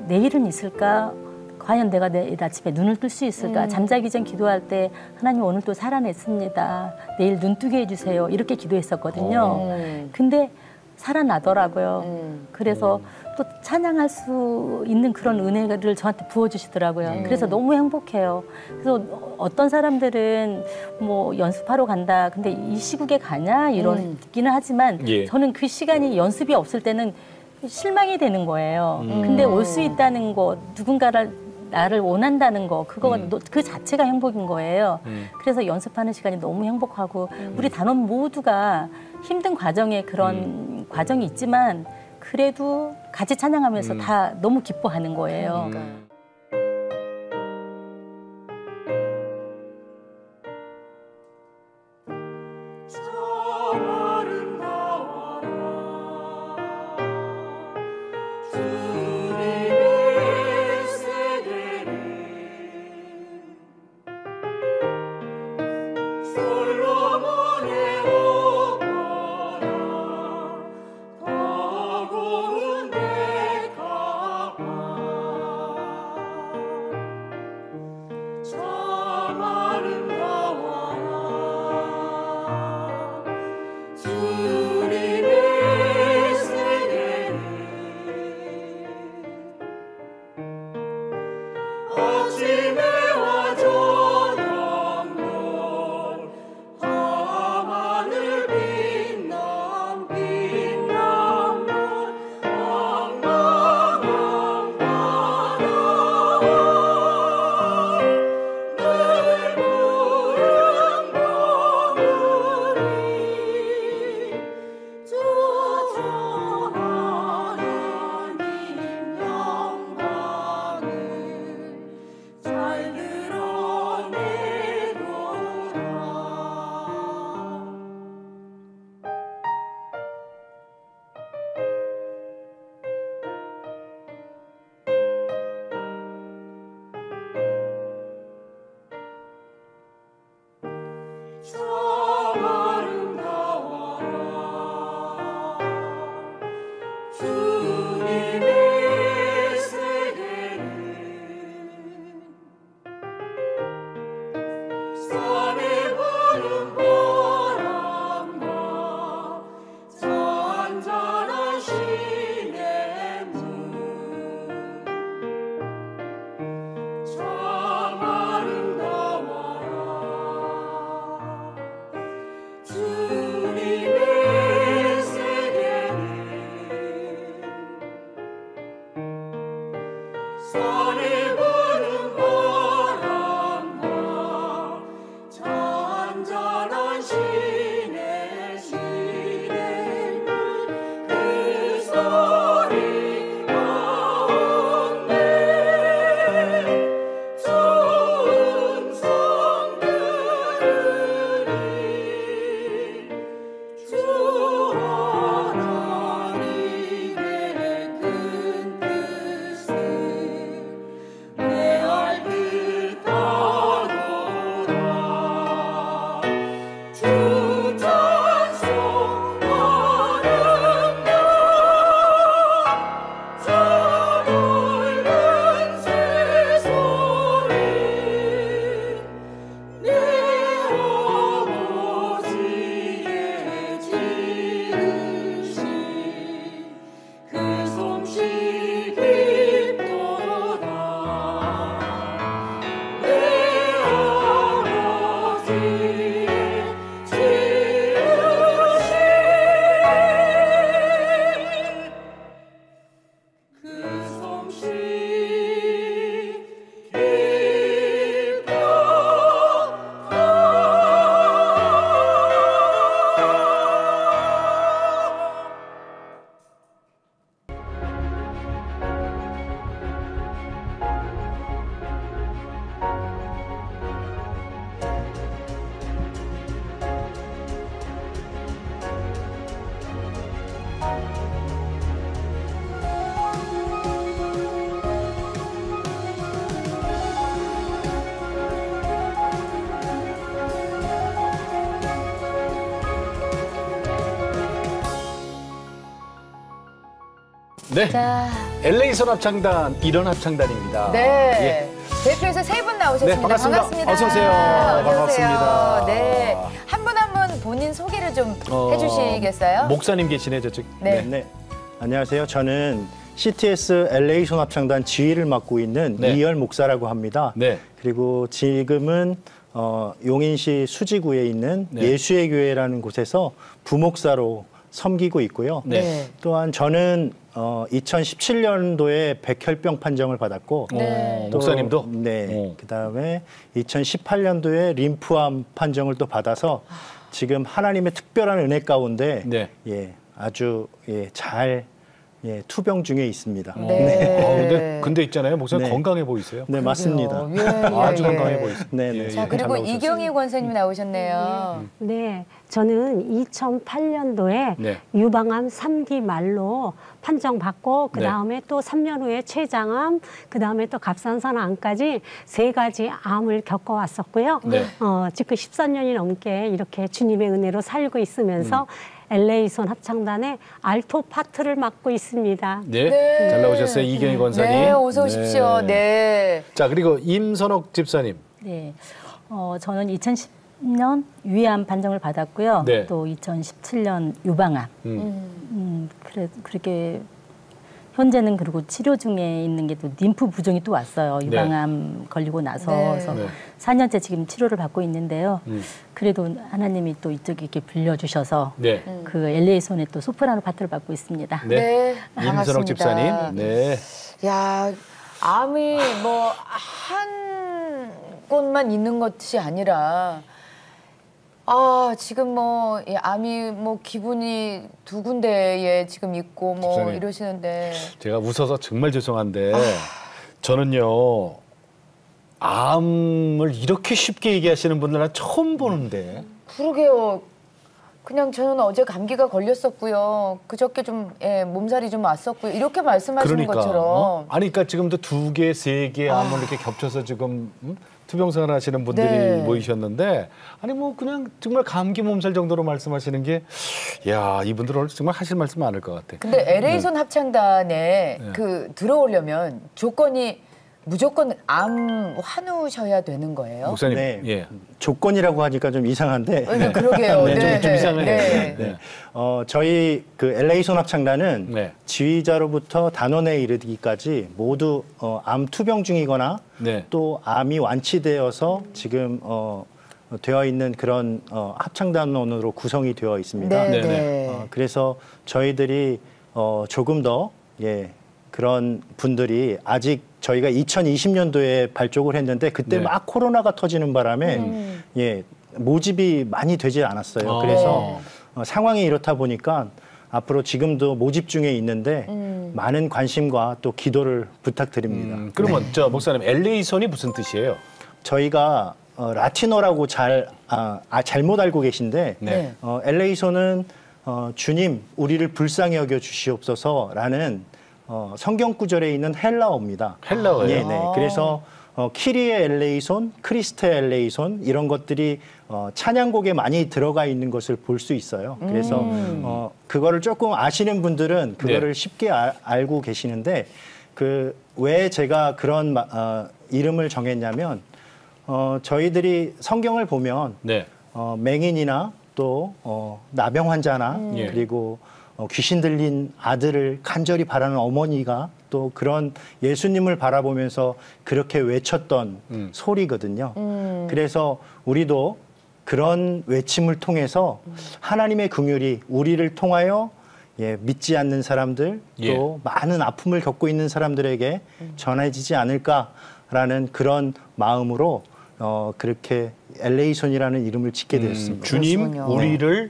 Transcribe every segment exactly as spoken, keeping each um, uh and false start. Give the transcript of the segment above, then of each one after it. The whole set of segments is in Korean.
내일은 있을까? 과연 내가 내일 아침에 눈을 뜰 수 있을까? 음. 잠자기 전 기도할 때 하나님 오늘 또 살아냈습니다. 내일 눈 뜨게 해주세요. 이렇게 기도했었거든요. 음. 근데 살아나더라고요. 음. 그래서 음. 또 찬양할 수 있는 그런 은혜를 저한테 부어주시더라고요. 음. 그래서 너무 행복해요. 그래서 어떤 사람들은 뭐 연습하러 간다. 근데 이 시국에 가냐? 이러기는 하지만 예. 저는 그 시간이 연습이 없을 때는 실망이 되는 거예요. 음. 근데 올 수 있다는 거, 누군가를 나를 원한다는 거, 그거가 음. 그 자체가 행복인 거예요. 음. 그래서 연습하는 시간이 너무 행복하고 음. 우리 단원 모두가 힘든 과정에 그런 음. 과정이 있지만 그래도 같이 찬양하면서 음. 다 너무 기뻐하는 거예요. 그러니까. 네. 자, 엘에이손 합창단 이런 합창단입니다. 네. 대표에서 세 분 나오셨습니다. 네, 반갑습니다. 반갑습니다. 어서 오세요. 어서 반갑습니다. 네. 한 분 한 분 본인 소개를 좀 어, 해주시겠어요? 목사님 계시네 저쪽. 네. 네. 안녕하세요. 저는 씨티에스 엘에이손 합창단 지휘를 맡고 있는 네. 이열 목사라고 합니다. 네. 그리고 지금은 어, 용인시 수지구에 있는 네. 예수의 교회라는 곳에서 부목사로 섬기고 있고요. 네. 또한 저는 어, 이천십칠 년도에 백혈병 판정을 받았고 네. 또, 목사님도? 네. 오. 그다음에 이천십팔 년도에 림프암 판정을 또 받아서 지금 하나님의 특별한 은혜 가운데 네. 예, 아주 예, 잘 예, 투병 중에 있습니다. 네. 어, 근데, 근데 있잖아요. 목사님 네. 건강해 보이세요. 네, 맞습니다. 예, 예, 아주 예. 건강해 보이세요. 네, 네. 예, 자, 예. 그리고 잘 나오셨어요. 이경희 권사님 나오셨네요. 네, 저는 이천팔 년도에 네. 유방암 삼 기 말로 판정받고 그 다음에 또 삼 년 후에 췌장암, 그 다음에 또 갑상선암까지 세 가지 암을 겪어왔었고요. 네. 어, 지금 십사 년이 넘게 이렇게 주님의 은혜로 살고 있으면서 음. 엘에이손 합창단의 알토 파트를 맡고 있습니다. 네. 네. 잘 나오셨어요. 이경희 권사님. 네, 어서 오십시오. 네. 자, 그리고 임선옥 집사님. 네. 어, 저는 이천십 년 위암 판정을 받았고요. 네. 또 이천십칠 년 유방암. 음. 음, 그래, 그렇게 현재는 그리고 치료 중에 있는 게 또 림프 부종이 또 왔어요. 유방암 걸리고 나서. 네. 그래서 네. 사 년째 지금 치료를 받고 있는데요. 음. 그래도 하나님이 또 이쪽에 이렇게 불려주셔서 네. 그 엘에이손의 또 소프라노 파트를 맡고 있습니다. 네. 네, 임선옥 반갑습니다. 집사님. 네. 야, 암이 뭐 한 곳만 있는 것이 아니라 아, 지금 뭐 이 암이 뭐 기분이 두 군데에 지금 있고 뭐 집사님. 이러시는데 제가 웃어서 정말 죄송한데 저는요 암을 이렇게 쉽게 얘기하시는 분들은 처음 보는데. 그러게요. 그냥 저는 어제 감기가 걸렸었고요. 그저께 좀 예, 몸살이 좀 왔었고요. 이렇게 말씀하시는 그러니까 것처럼 어? 아니 그러니까 지금도 두 개, 세 개 암을 이렇게 겹쳐서 지금 음? 투병생활 하시는 분들이 네. 모이셨는데 아니 뭐 그냥 정말 감기 몸살 정도로 말씀하시는 게 야 이분들 오늘 정말 하실 말씀 많을 것 같아. 근데 엘에이손 합창단에 네. 그 들어오려면 조건이 무조건 암 환우셔야 되는 거예요? 목사님, 네. 예, 조건이라고 하니까 좀 이상한데 네. 그러게요. 네, 좀, 좀 이상해요. 네. 네. 어, 저희 그 엘에이손 합창단은 네. 지휘자로부터 단원에 이르기까지 모두 어, 암 투병 중이거나 네. 또 암이 완치되어서 지금 어, 되어 있는 그런 어, 합창단원으로 구성이 되어 있습니다. 네, 네네. 네. 어, 그래서 저희들이 어, 조금 더 예, 그런 분들이 아직 저희가 이천이십 년도에 발족을 했는데 그때 네. 막 코로나가 터지는 바람에 음. 예, 모집이 많이 되지 않았어요. 아. 그래서 어, 상황이 이렇다 보니까 앞으로 지금도 모집 중에 있는데 음. 많은 관심과 또 기도를 부탁드립니다. 음, 그러면 저 목사님 엘에이손이 무슨 뜻이에요? 저희가 어, 라틴어라고 잘 아, 아, 잘못 알고 계신데 네. 어, 엘에이손은 어, 주님 우리를 불쌍히 여겨 주시옵소서라는 어, 성경 구절에 있는 헬라어입니다. 헬라어예요? 네, 네. 그래서 어, 키리에 엘레이손, 크리스테 엘레이손 이런 것들이 어, 찬양곡에 많이 들어가 있는 것을 볼 수 있어요. 그래서 어, 그거를 조금 아시는 분들은 그거를 네. 쉽게 아, 알고 계시는데 그 왜 제가 그런 마, 어, 이름을 정했냐면 어, 저희들이 성경을 보면 네. 어, 맹인이나 또 어, 나병 환자나 예. 그리고 어, 귀신 들린 아들을 간절히 바라는 어머니가 또 그런 예수님을 바라보면서 그렇게 외쳤던 음. 소리거든요. 음. 그래서 우리도 그런 외침을 통해서 하나님의 긍휼이 우리를 통하여 예, 믿지 않는 사람들 또 예. 많은 아픔을 겪고 있는 사람들에게 전해지지 않을까라는 그런 마음으로 어, 그렇게 엘에이손이라는 이름을 짓게 되었습니다. 음, 주님 그렇군요. 우리를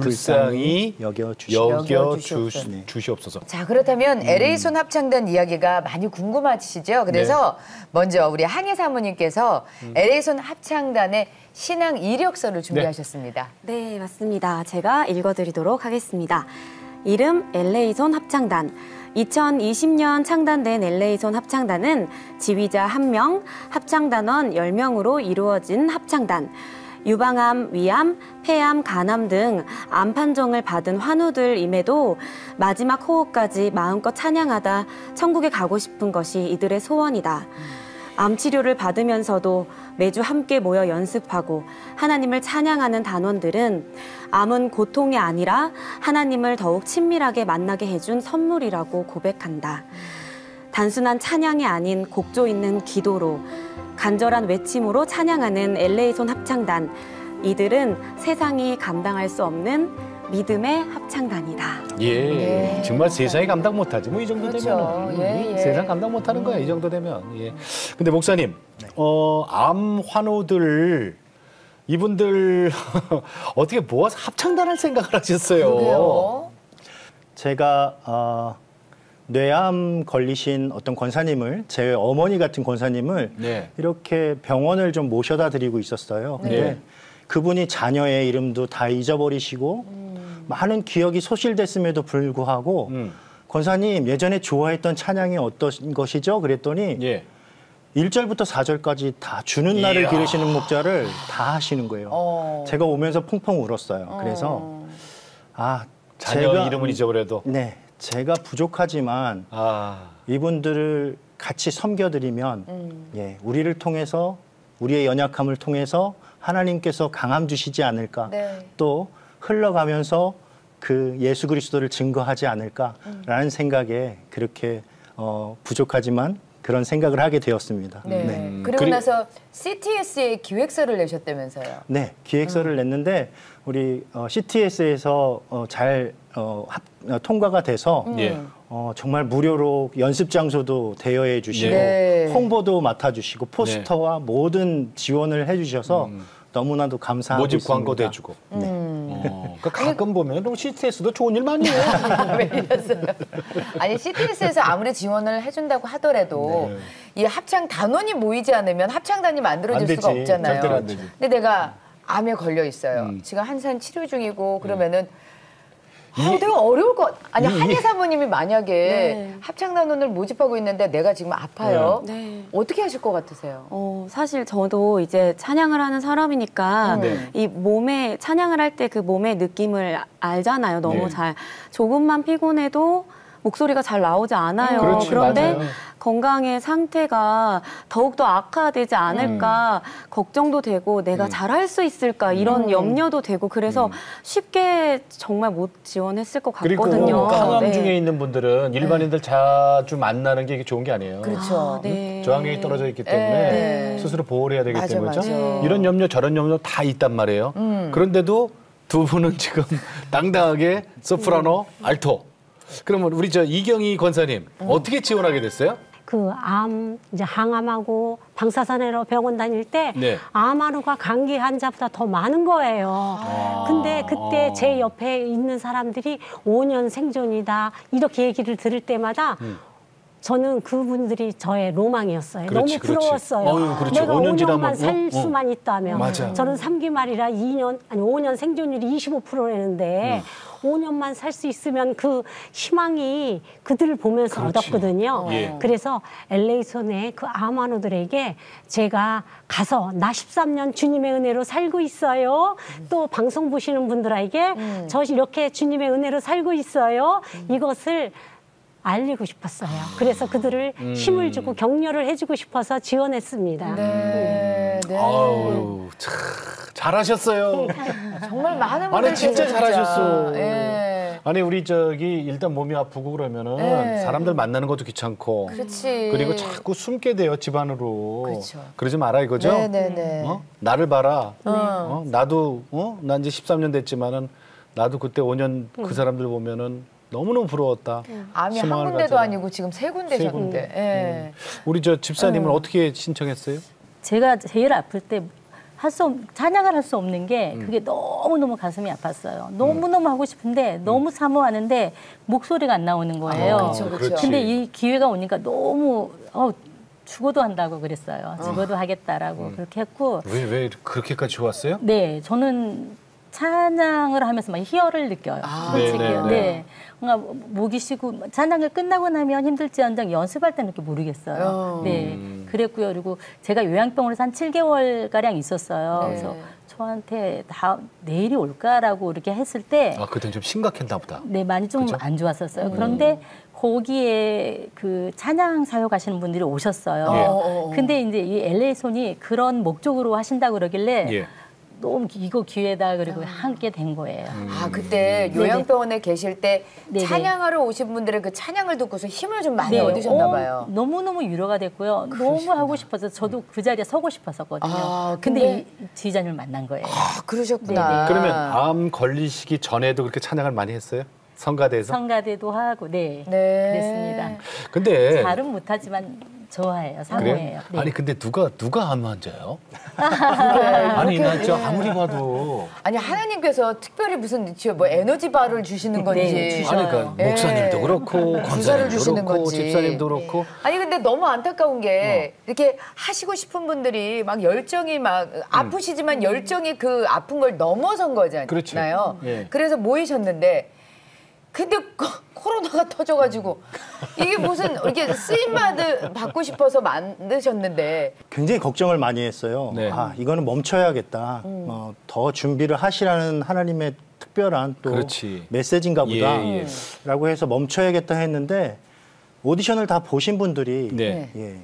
불쌍히 여겨 주시옵소서. 여겨 여겨주시옵소서. 주시- 주시옵소서. 자, 그렇다면 엘에이손 합창단 이야기가 많이 궁금하시죠? 그래서 먼저 우리 한예 사모님께서 엘에이손 합창단의 신앙 이력서를 준비하셨습니다. 네, 맞습니다. 제가 읽어드리도록 하겠습니다. 이름 엘에이손 합창단. 이천이십 년 창단된 엘에이손 합창단은 지휘자 한 명, 합창단원 열 명으로 이루어진 합창단. 유방암, 위암, 폐암, 간암 등 암 판정을 받은 환우들임에도 마지막 호흡까지 마음껏 찬양하다 천국에 가고 싶은 것이 이들의 소원이다. 암 치료를 받으면서도 매주 함께 모여 연습하고 하나님을 찬양하는 단원들은 암은 고통이 아니라 하나님을 더욱 친밀하게 만나게 해준 선물이라고 고백한다. 단순한 찬양이 아닌 곡조 있는 기도로 간절한 외침으로 찬양하는 엘에이손 합창단. 이들은 세상이 감당할 수 없는 믿음의 합창단이다. 예, 네. 정말 세상이 감당 못하지. 뭐 이 정도 그렇죠. 되면은 예, 예. 세상 감당 못하는 거야. 이 정도 되면. 예. 근데 목사님, 어, 암 환우들 이분들 어떻게 모아서 합창단할 생각을 하셨어요? 그러게요. 제가 어, 뇌암 걸리신 어떤 권사님을, 제 어머니 같은 권사님을 네. 이렇게 병원을 좀 모셔다 드리고 있었어요. 근데 네. 그분이 자녀의 이름도 다 잊어버리시고 음. 많은 기억이 소실됐음에도 불구하고 음. 권사님 예전에 좋아했던 찬양이 어떤 것이죠? 그랬더니 예. 일 절부터 사 절까지 다 주는 날을 이야. 기르시는 목자를 다 하시는 거예요. 어. 제가 오면서 펑펑 울었어요. 그래서 어. 아 자녀 제가 이름은 잊어버려도. 네, 제가 부족하지만 아. 이분들을 같이 섬겨드리면 음. 예, 우리를 통해서 우리의 연약함을 통해서 하나님께서 강함 주시지 않을까. 네. 또 흘러가면서 그 예수 그리스도를 증거하지 않을까라는 생각에 그렇게 어, 부족하지만 그런 생각을 하게 되었습니다. 네. 네. 그리고 그리- 나서 씨티에스에 기획서를 내셨다면서요. 네, 기획서를 음. 냈는데 우리 어, 씨티에스에서 어, 잘 어, 합, 어, 통과가 돼서 음. 예. 어, 정말 무료로 연습 장소도 대여해 주시고 네. 홍보도 맡아주시고 포스터와 모든 지원을 해주셔서 너무나도 감사하고 모집 있습니다. 광고도 해주고. 음. 어, 그러니까 가끔 보면 너무 씨티에스도 좋은 일 많이 해요. 왜 이랬어요? 아니 씨티에스에서 아무리 지원을 해준다고 하더라도 이 합창 단원이 모이지 않으면 합창단이 만들어질 안 수가 되지. 없잖아요. 절대로 안 되지. 근데 내가 암에 걸려 있어요. 음. 지금 한산 치료 중이고 그러면은 아, 되게 어려울 것. 아니 한예 사모님이 만약에 네. 합창단원을 모집하고 있는데 내가 지금 아파요. 네. 어떻게 하실 것 같으세요? 어, 사실 저도 이제 찬양을 하는 사람이니까 네. 이 몸에 찬양을 할 때 그 몸의 느낌을 알잖아요. 너무 네. 잘. 조금만 피곤해도 목소리가 잘 나오지 않아요. 그렇지, 그런데 맞아요. 건강의 상태가 더욱더 악화되지 않을까 걱정도 되고 내가 음. 잘할 수 있을까 이런 음. 염려도 되고 그래서 음. 쉽게 정말 못 지원했을 것 그리고 같거든요. 항암 네. 중에 있는 분들은 일반인들 자주 만나는 게 이게 좋은 게 아니에요. 그렇죠. 아, 네. 저항력이 떨어져 있기 때문에 네. 스스로 보호를 해야 되기 맞아, 때문에 맞아. 이런 염려 저런 염려 다 있단 말이에요. 음. 그런데도 두 분은 지금 당당하게 소프라노, 알토. 그러면 우리 저 이경희 권사님 어떻게 지원하게 됐어요? 그 암 이제 항암하고 방사선으로 병원 다닐 때 네. 암 환우가 감기 환자보다 더 많은 거예요. 근데 그때 제 옆에 있는 사람들이 오 년 생존이다 이렇게 얘기를 들을 때마다 저는 그분들이 저의 로망이었어요. 그렇지, 너무 그렇지. 부러웠어요. 어휴, 그렇지. 내가 오 년 오 년만 지나면, 살 어, 어. 수만 있다면 맞아. 저는 삼 기 말이라 이 년 아니 오 년 생존율이 이십오 퍼센트였는데 오 년만 살 수 있으면 그 희망이 그들을 보면서 그렇지. 얻었거든요. 예. 그래서 엘에이손의 그 암 환우들에게 제가 가서 나 십삼 년 주님의 은혜로 살고 있어요. 또 방송 보시는 분들에게 저 이렇게 주님의 은혜로 살고 있어요. 이것을 알리고 싶었어요. 그래서 그들을 힘을 주고 격려를 해주고 싶어서 지원했습니다. 네, 네. 아유, 참 잘하셨어요. 정말 많은 아니 분들이 진짜 계세요, 잘하셨어. 예. 아니 우리 저기 일단 몸이 아프고 그러면은 네. 사람들 만나는 것도 귀찮고 그렇지. 그리고 자꾸 숨게 돼요 집안으로. 그렇죠. 그러지 마라 이거죠. 네, 네, 네. 어? 나를 봐라. 어? 나도 어? 난 이제 십삼 년 됐지만은 나도 그때 오 년 그 사람들 보면은 너무너무 부러웠다. 암이 한 희망을 군데도 가져라. 아니고 지금 세 군데셨는데. 예. 우리 저 집사님은 어떻게 신청했어요? 제가 제일 아플 때 할 수 찬양을 할 수 없는 게 그게 너무 너무 가슴이 아팠어요. 너무 너무 하고 싶은데 너무 사모하는데 목소리가 안 나오는 거예요. 아, 그쵸, 그쵸. 근데 이 기회가 오니까 너무 어, 죽어도 한다고 그랬어요. 죽어도 하겠다라고 그렇게 했고 왜 왜 그렇게까지 좋았어요? 네 저는 찬양을 하면서 막 희열을 느껴요. 아, 솔직히요. 네, 네, 네, 네. 뭔가 목이 쉬고 찬양을 끝나고 나면 힘들지언정 연습할 때는 이렇게 모르겠어요. 어. 네, 음. 그랬고요. 그리고 제가 요양병원에서 한 칠 개월 가량 있었어요. 네. 그래서 저한테 다 내일이 올까라고 이렇게 했을 때 아, 그땐 좀 심각했나 보다. 네, 많이 좀 그죠? 안 좋았었어요. 그런데 거기에 그 찬양 사역하시는 분들이 오셨어요. 예. 어, 어, 어. 근데 이제 이 엘에이손이 그런 목적으로 하신다고 그러길래 예. 너무 이거 기회다 그리고 하게 된 거예요. 아 그때 요양병원에 계실 때 네네. 찬양하러 오신 분들의 그 찬양을 듣고서 힘을 좀 많이 네, 얻으셨나 봐요. 어, 너무너무 위로가 됐고요. 너무 하고 싶어서 저도 그 자리에 서고 싶었었거든요. 아, 근데, 근데- 이 지휘자님을 만난 거예요. 아 그러셨구나. 네네. 그러면 암 걸리시기 전에도 그렇게 찬양을 많이 했어요? 성가대에서? 성가대도 하고 네, 네. 그랬습니다. 근데 잘은 못하지만 좋아해요. 사모해요. 네. 아니 근데 누가 누가 암 환자예요? 아니 나 진짜 아무리 봐도 아니 하나님께서 특별히 무슨 뭐 에너지 바를 주시는 건지. 네, 주셔요. 아니 그러니까 예. 목사님도 그렇고 주사를 권사님도 주시는 그렇고 건지. 집사님도 그렇고 아니 근데 너무 안타까운 게 어. 이렇게 하시고 싶은 분들이 막 열정이 막 아프시지만 열정이 그 아픈 걸 넘어선 거잖아요. 그렇죠. 예. 그래서 모이셨는데 근데 코- 코로나가 터져가지고 이게 무슨 이게 쓰임 받을 받고 싶어서 만드셨는데 굉장히 걱정을 많이 했어요. 네. 아, 이거는 멈춰야겠다. 어, 더 준비를 하시라는 하나님의 특별한 또 그렇지. 메시지인가 보다. 예, 예. 라고 해서 멈춰야겠다 했는데 오디션을 다 보신 분들이 네. 예,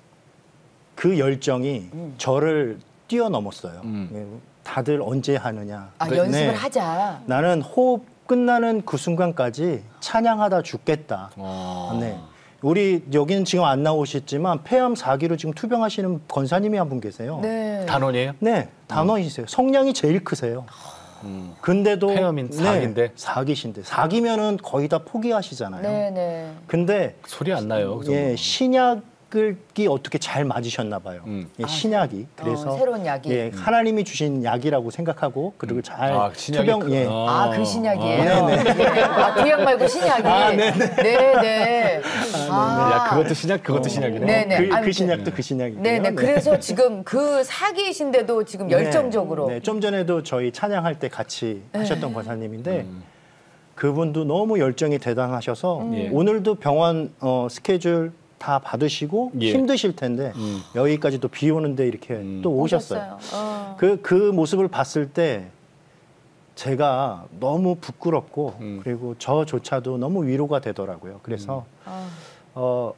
그 열정이 저를 뛰어넘었어요. 음. 예, 다들 언제 하느냐. 아 네. 연습을 하자. 나는 호흡 끝나는 그 순간까지 찬양하다 죽겠다. 어. 네. 우리 여기는 지금 안 나오셨지만 폐암 사 기로 지금 투병하시는 권사님이 한 분 계세요. 네. 단원이에요? 네, 단원이세요. 성량이 제일 크세요. 음. 근데도 폐암인 사기인데? 네, 사기신데 사기면은 거의 다 포기하시잖아요. 네네. 근데 소리 안 나요. 그 예, 정도는. 신약이 어떻게 잘 맞으셨나 봐요. 음. 예, 신약이 그래서 어, 새로운 약이. 예, 하나님이 주신 약이라고 생각하고 그리고 잘 아, 신약이 투병 그- 예. 아, 그 신약이에요? 아, 네. 아, 그 약 말고 신약이? 아, 네네. 네네. 아, 야 그것도 신약 그것도 신약이네. 네네. 그, 아니, 그 신약도 그 신약이고요. 네네. 그래서 지금 그 사기이신데도 지금 열정적으로. 네, 네, 좀 전에도 저희 찬양할 때 같이 네. 하셨던 권사님인데 그분도 너무 열정이 대단하셔서 음. 예. 오늘도 병원 어, 스케줄 다 받으시고 예. 힘드실 텐데 음. 여기까지 또 비 오는데 이렇게 음. 또 오셨어요. 오셨어요. 어. 그, 그 모습을 봤을 때 제가 너무 부끄럽고 음. 그리고 저조차도 너무 위로가 되더라고요. 그래서 아. 어,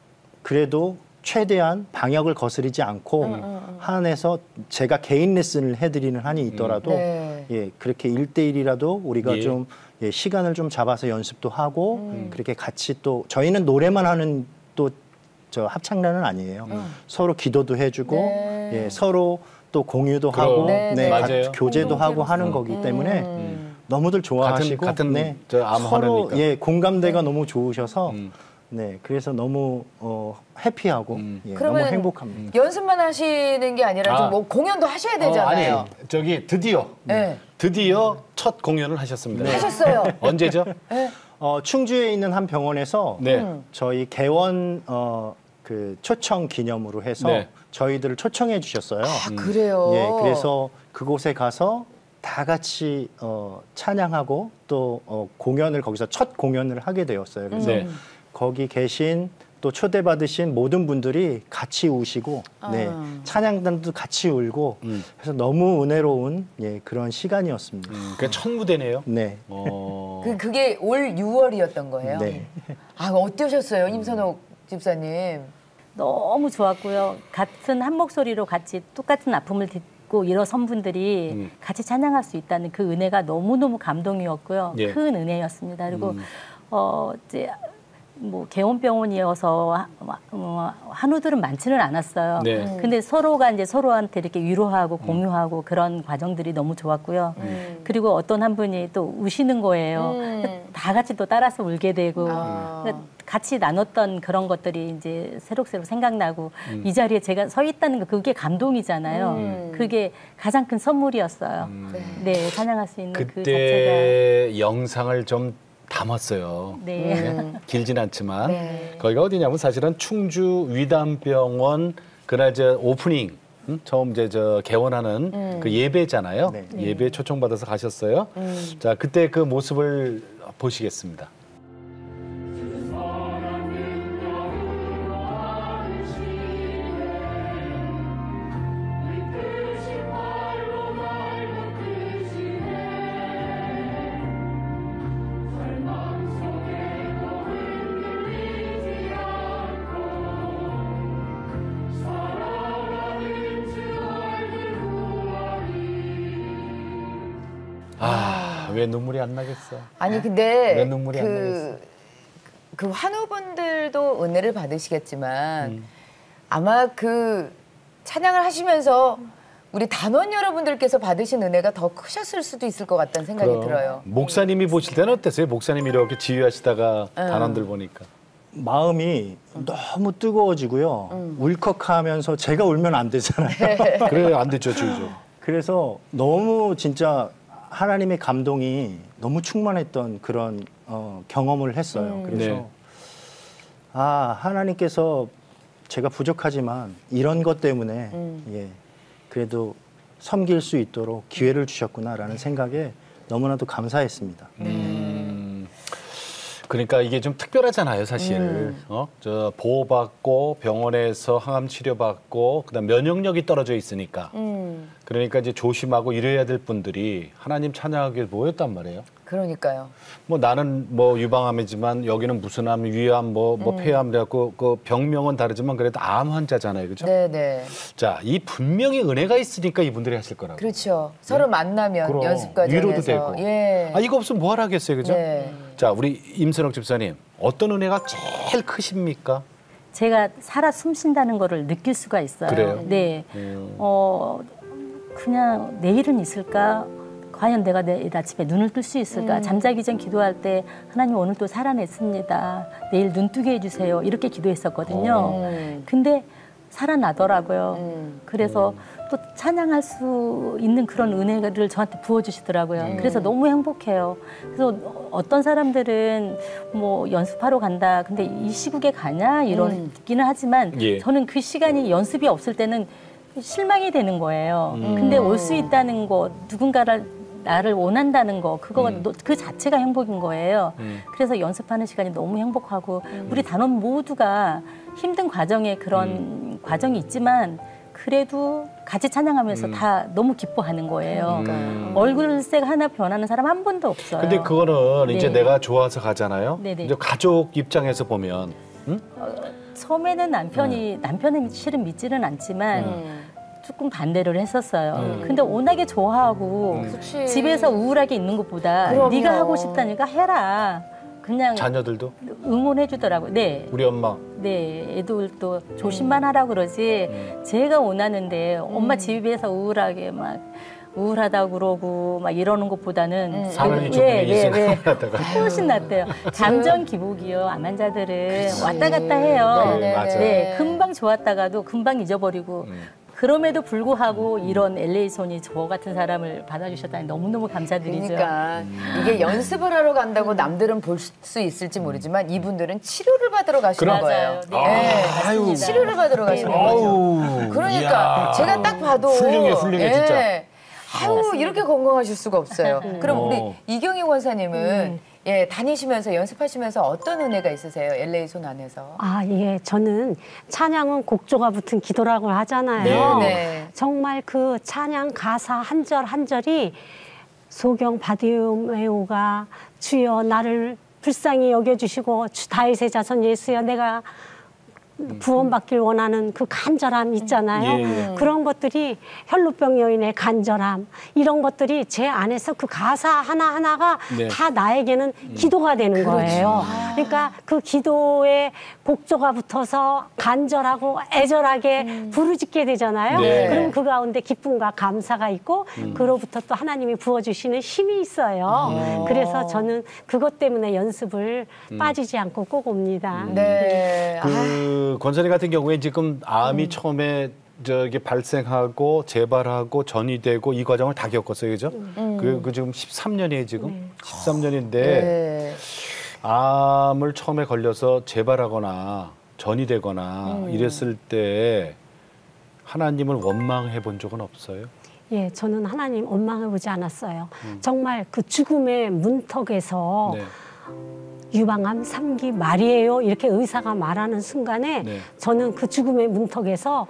그래도 최대한 방역을 거스르지 않고 음, 음, 음. 한해서 제가 개인 레슨을 해드리는 한이 있더라도 네. 예 그렇게 일대일이라도 우리가 예. 좀 예, 시간을 좀 잡아서 연습도 하고 음. 그렇게 같이 또 저희는 노래만 하는 또 저 합창단은 아니에요. 서로 기도도 해주고 음. 네. 예, 서로 또 공유도 그럼. 하고 네, 네. 가- 맞아요. 교제도 하고 공동체로서. 하는 거기 때문에 음. 너무들 좋아하시고 같은- 같은 네, 저암 서로 하나니까. 예 공감대가 너무 좋으셔서 음. 네 그래서 너무 어, 해피하고 음. 예, 너무 그러면 행복합니다. 연습만 하시는 게 아니라 아. 좀 뭐 공연도 하셔야 어, 되잖아요. 아니 저기 드디어 네. 드디어 첫 공연을 하셨습니다. 하셨어요. 언제죠? 네. 어, 충주에 있는 한 병원에서 네. 음. 저희 개원 어, 그 초청 기념으로 해서 네. 저희들을 초청해 주셨어요. 아, 그래요? 예, 그래서 그곳에 가서 다 같이 어, 찬양하고 또 어, 공연을 거기서 첫 공연을 하게 되었어요. 그래서 네. 거기 계신 또 초대받으신 모든 분들이 같이 우시고 네, 아. 찬양단도 같이 울고 음. 그래서 너무 은혜로운 예, 그런 시간이었습니다. 음, 그게 첫 무대네요. 네. 어. 그, 그게 올 유월이었던 거예요? 네. 아, 어떠셨어요, 임선옥 집사님? 너무 좋았고요. 같은 한 목소리로 같이 똑같은 아픔을 딛고 일어선 분들이 음. 같이 찬양할 수 있다는 그 은혜가 너무너무 감동이었고요. 예. 큰 은혜였습니다. 그리고 음. 어 이제 뭐 개원병원이어서 하- 어, 한우들은 많지는 않았어요. 네. 근데 서로가 이제 서로한테 이렇게 위로하고 공유하고 그런 과정들이 너무 좋았고요. 음. 그리고 어떤 한 분이 또 우시는 거예요. 음. 다 같이 또 따라서 울게 되고 아. 그러니까 같이 나눴던 그런 것들이 이제 새록새록 생각나고 음. 이 자리에 제가 서 있다는 거 그게 감동이잖아요. 음. 그게 가장 큰 선물이었어요. 네. 네, 찬양할 수 있는 그 자체가. 그때 영상을 좀 담았어요. 네. 음. 길진 않지만 네. 거기가 어디냐면 사실은 충주 위담병원 그날 저 오프닝 음? 처음 이제 저 개원하는 음. 그 예배잖아요. 네. 예배 초청받아서 가셨어요. 음. 자, 그때 그 모습을 보시겠습니다. 아, 왜 눈물이 안 나겠어? 아니 근데 왜 눈물이 안 그, 그 환우분들도 은혜를 받으시겠지만 음. 아마 그 찬양을 하시면서 우리 단원 여러분들께서 받으신 은혜가 더 크셨을 수도 있을 것 같다는 생각이 그럼 들어요. 목사님이 보실 때는 어땠어요? 목사님이 이렇게 지휘하시다가 단원들 보니까. 마음이 너무 뜨거워지고요. 울컥하면서 제가 울면 안 되잖아요. 그래, 안 됐죠, 주죠. 그래서 너무 진짜 하나님의 감동이 너무 충만했던 그런 어, 경험을 했어요. 그래서 네. 아 하나님께서 제가 부족하지만 이런 것 때문에 음. 예, 그래도 섬길 수 있도록 기회를 주셨구나라는 생각에 너무나도 감사했습니다. 음, 그러니까 이게 좀 특별하잖아요, 사실. 음. 어? 저 보호받고 병원에서 항암 치료받고 그다음 면역력이 떨어져 있으니까. 음, 그러니까 이제 조심하고 이래야 될 분들이 하나님 찬양하기에 모였단 말이에요. 그러니까요. 뭐 나는 뭐 유방암이지만 여기는 무슨 암, 위암, 뭐, 뭐 폐암 그래갖고 그 병명은 다르지만 그래도 암 환자잖아요, 그죠? 네네. 자, 이 분명히 은혜가 있으니까 이분들이 하실 거라고. 그렇죠. 서로 만나면 그럼, 연습 과정에서. 위로도 되고. 예. 아, 이거 없으면 뭐 하라 하겠어요, 그죠? 네. 자, 우리 임선옥 집사님, 어떤 은혜가 제일 크십니까? 제가 살아 숨쉰다는 거를 느낄 수가 있어요. 그래요? 네. 음. 어, 그냥 내일은 있을까? 과연 내가 내일 아침에 눈을 뜰 수 있을까? 음. 잠자기 전 기도할 때 하나님 오늘 또 살아냈습니다. 내일 눈 뜨게 해주세요. 이렇게 기도했었거든요. 음. 근데 살아나더라고요. 음. 그래서 또 찬양할 수 있는 그런 은혜를 저한테 부어주시더라고요. 음. 그래서 너무 행복해요. 그래서 어떤 사람들은 뭐 연습하러 간다. 근데 이 시국에 가냐? 이러기는 하지만 예. 저는 그 시간이 연습이 없을 때는 실망이 되는 거예요. 음. 근데 올 수 있다는 거, 누군가를 나를 원한다는 거, 그거가 음. 노- 그 자체가 행복인 거예요. 음. 그래서 연습하는 시간이 너무 행복하고 우리 단원 모두가 힘든 과정에 그런 음. 과정이 있지만 그래도 같이 찬양하면서 음. 다 너무 기뻐하는 거예요. 음. 얼굴색 하나 변하는 사람 한 분도 없어요. 근데 그거는 이제 네. 내가 좋아서 가잖아요. 네네. 이제 가족 입장에서 보면 응? 처음에는 남편이 남편은 실은 믿지는 않지만 음. 조금 반대를 했었어요. 음. 근데 워낙에 좋아하고 그치. 집에서 우울하게 있는 것보다 그럼요. 네가 하고 싶다니까 해라. 그냥 자녀들도 응원해 주더라고요. 네. 우리 엄마. 네, 애들도 조심만 하라고 그러지. 음. 제가 원하는데 엄마 집에서 우울하게 막 우울하다고 그러고 막 이러는 것보다는 음. 사람이 예, 조금 예, 있으나 예. 하다가. 훨씬 낫대요. 감정 기복이요. 암 환자들은 왔다 갔다 해요. 네, 맞아요. 네, 금방 좋았다가도 금방 잊어버리고 음. 그럼에도 불구하고 이런 엘에이손이 저 같은 사람을 받아주셨다니 너무너무 감사드리죠. 그러니까 이게 연습을 하러 간다고 남들은 볼 수 있을지 모르지만 이분들은 치료를 받으러 가시는 맞아요. 거예요. 네. 네. 맞습니다. 치료를 받으러 가시는 거죠. 아우. 그러니까 이야. 제가 딱 봐도 훌륭해, 훌륭해, 예. 진짜. 아우 이렇게 건강하실 수가 없어요. 그럼 우리 어. 이경희 원사님은 예 다니시면서 연습하시면서 어떤 은혜가 있으세요? 엘에이손 안에서? 아, 예. 저는 찬양은 곡조가 붙은 기도라고 하잖아요. 네, 네. 정말 그 찬양 가사 한 절 한 절이 소경 바디메오가 주여 나를 불쌍히 여겨주시고 주 다윗의 자손 예수여 내가 구원받길 원하는 그 간절함 있잖아요. 예, 예. 그런 것들이 혈루병 여인의 간절함 이런 것들이 제 안에서 그 가사 하나하나가 네. 다 나에게는 기도가 되는 거예요. 그러니까 그 기도에 곡조가 붙어서 간절하고 애절하게 부르짖게 되잖아요. 네. 그럼 그 가운데 기쁨과 감사가 있고 그로부터 또 하나님이 부어주시는 힘이 있어요. 그래서 저는 그것 때문에 연습을 빠지지 않고 꼭 옵니다. 네. 아, 그 권사님 같은 경우에 지금 암이 처음에 저기 발생하고 재발하고 전이되고 이 과정을 다 겪었어요, 그죠? 그, 그 지금 십삼 년이에요, 지금. 십삼 년인데 네. 암을 처음에 걸려서 재발하거나 전이되거나 이랬을 때 하나님을 원망해 본 적은 없어요? 예, 저는 하나님 원망해 보지 않았어요. 음. 정말 그 죽음의 문턱에서 네. 유방암 삼 기 말이에요. 이렇게 의사가 말하는 순간에 네. 저는 그 죽음의 문턱에서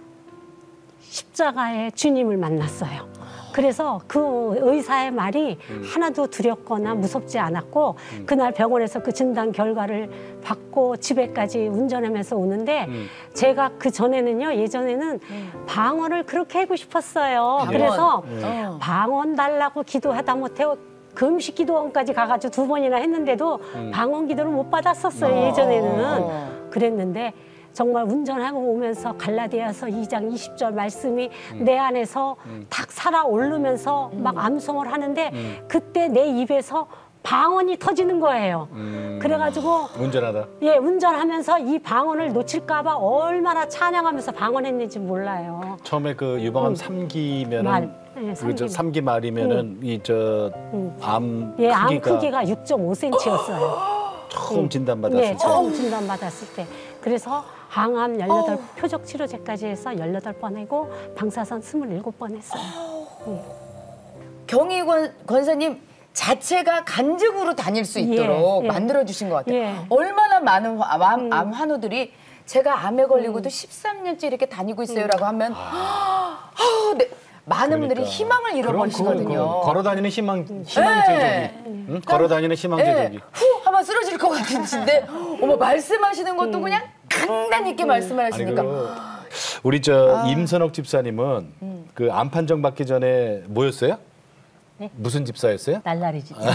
십자가의 주님을 만났어요. 그래서 그 의사의 말이 음. 하나도 두렵거나 무섭지 않았고 음. 그날 병원에서 그 진단 결과를 받고 집에까지 운전하면서 오는데 음. 제가 그 전에는요 예전에는 음. 방언을 그렇게 하고 싶었어요. 방언. 그래서 음. 방언 달라고 기도하다 못해 금식 기도원까지 가가지고 두 번이나 했는데도 음. 방언 기도를 못 받았었어요. 어. 예전에는. 그랬는데 정말 운전하고 오면서 갈라디아서 이 장 이십 절 말씀이 음. 내 안에서 음. 탁 살아오르면서 음. 막 암송을 하는데 음. 그때 내 입에서 방언이 터지는 거예요. 음. 그래가지고 운전하다. 예, 운전하면서 이 방언을 놓칠까 봐 얼마나 찬양하면서 방언했는지 몰라요. 처음에 그 유방암 음. 삼 기면은 네, 그죠? 삼 기 말이면은 음. 이 저 암 예, 크기가 암 크기가 육 점 오 센티미터였어요. 처음 진단받았을 때. 네, 처음 진단받았을 때. 그래서 항암 열여덟 어. 표적 치료제까지 해서 열여덟 번 하고 방사선 스물일곱 번 했어요. 네. 경희 권, 권사님 자체가 간증으로 다닐 수 있도록 예, 예. 만들어주신 것 같아요. 예. 얼마나 많은 암, 음. 암 환우들이 제가 암에 걸리고도 음. 십삼 년째 이렇게 다니고 있어요라고 하면 아. 아, 네. 많은 그러니까. 분들이 희망을 잃어버리시거든요. 걸어다니는 희망, 희망 제조기. 네. 응? 그러니까, 걸어다니는 희망 제조기. 네. 후 하면 쓰러질 것 같은데 어머 말씀하시는 것도 음. 그냥 강단 있게 음. 말씀을 하시니까. 우리 저 아. 임선옥 집사님은 음. 그 암 판정 받기 전에 뭐였어요? 네? 무슨 집사였어요? 날라리 집사.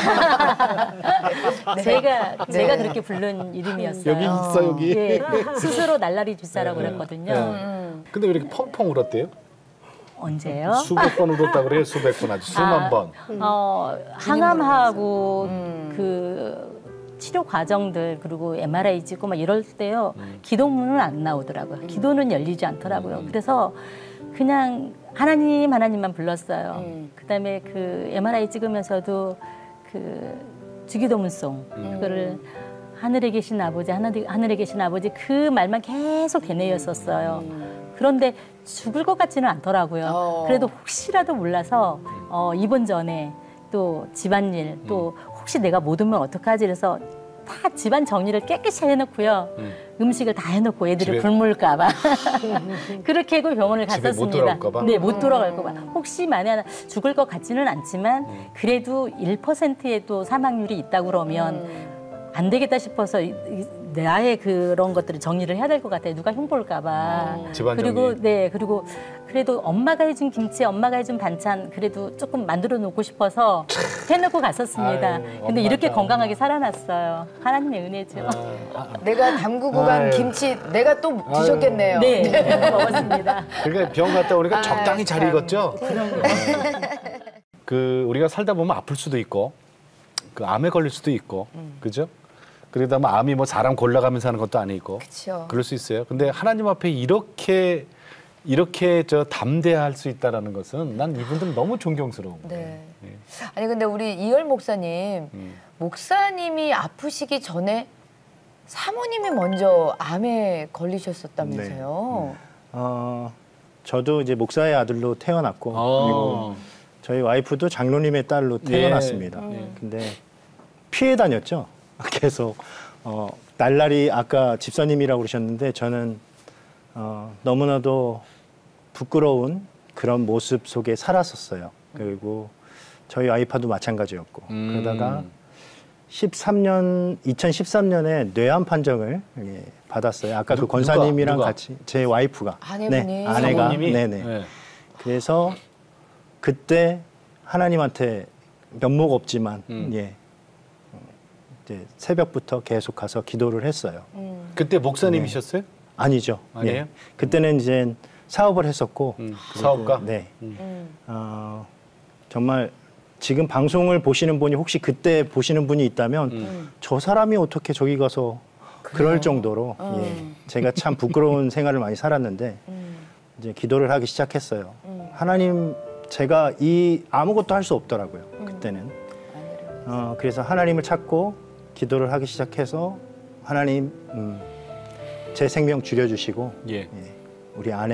네. 제가 네. 제가 그렇게 부른 이름이었어요. 여기 있어 여기. 예, 스스로 날라리 집사라고 네. 그랬거든요. 네. 음. 근데 왜 이렇게 펑펑 울었대요? 언제요? 수백 번 울었다 그래요. 수백 번 아주 수만 아, 번. 어, 항암하고 음. 그 치료 과정들 그리고 엠알아이 찍고 막 이럴 때요. 음. 기도문은 안 나오더라고요. 음. 기도는 열리지 않더라고요. 음. 그래서 그냥 하나님 하나님만 불렀어요. 음. 그다음에 그 엠알아이 찍으면서도 그 주기도문송 음. 그거를 하늘에 계신 아버지 하늘에, 하늘에 계신 아버지 그 말만 계속 되뇌였었어요. 음. 그런데 죽을 것 같지는 않더라고요. 어. 그래도 혹시라도 몰라서 어, 입원 전에 또 집안일 또 혹시 내가 못 오면 어떡하지 그래서 다 집안 정리를 깨끗이 해놓고요. 음. 음식을 다 해놓고 애들을 굶을까 봐. 그렇게 하고 병원을 갔었습니다. 집에 못 돌아올까 봐? 네, 못 돌아갈까 봐. 혹시 만약 죽을 것 같지는 않지만 그래도 일 퍼센트의 또 사망률이 있다고 그러면 음. 안 되겠다 싶어서 나의 그런 것들을 정리를 해야 될 것 같아요. 누가 흉볼까 봐. 음. 집안 그리고 정리. 네, 그리고 그래도 엄마가 해준 김치, 엄마가 해준 반찬 그래도 조금 만들어 놓고 싶어서 해놓고 갔었습니다. 아유, 근데 엄마가. 이렇게 건강하게 살아났어요. 하나님의 은혜죠. 아, 아. 내가 담그고 간 김치 내가 또 드셨겠네요. 네, 네. 먹었습니다. 그러니까 병 갔다 오니까 아유, 적당히 잘 익었죠? 그럼요. 그 우리가 살다 보면 아플 수도 있고 그 암에 걸릴 수도 있고 음. 그죠? 그러다 보면 암이 뭐 사람 골라가면서 하는 것도 아니고 그쵸. 그럴 수 있어요. 근데 하나님 앞에 이렇게 이렇게 저 담대할 수 있다라는 것은 난 이분들 너무 존경스러운 거예요. 네. 네. 아니 근데 우리 이열 목사님 음. 목사님이 아프시기 전에 사모님이 먼저 암에 걸리셨었다면서요? 네. 어, 저도 이제 목사의 아들로 태어났고 어. 그리고 저희 와이프도 장로님의 딸로 태어났습니다. 예. 음. 근데 피해 다녔죠. 계속 어, 날라리 아까 집사님이라고 그러셨는데 저는 어, 너무나도 부끄러운 그런 모습 속에 살았었어요. 그리고 저희 와이프도 마찬가지였고 음. 그러다가 십삼 년 이천십삼 년에 뇌암 판정을 예, 받았어요. 아까 누, 그 권사님이랑 누가? 같이 제 와이프가 아내분이 네, 아내가 사모님이? 네네. 네. 그래서 그때 하나님한테 면목 없지만 음. 예. 이제 새벽부터 계속 가서 기도를 했어요. 음. 그때 목사님이셨어요? 네. 아니죠. 아니에요? 네. 그때는 이제 사업을 했었고 음. 사업가? 네. 음. 어, 정말 지금 방송을 보시는 분이 혹시 그때 보시는 분이 있다면 음. 저 사람이 어떻게 저기 가서 그래요? 그럴 정도로 음. 예, 제가 참 부끄러운 생활을 많이 살았는데 음. 이제 기도를 하기 시작했어요. 음. 하나님 제가 이 아무것도 할 수 없더라고요. 음. 그때는. 어, 그래서 하나님을 찾고 기도를 하기 시작해서 하나님 음, 제 생명 줄여주시고 예. 예, 우리 아내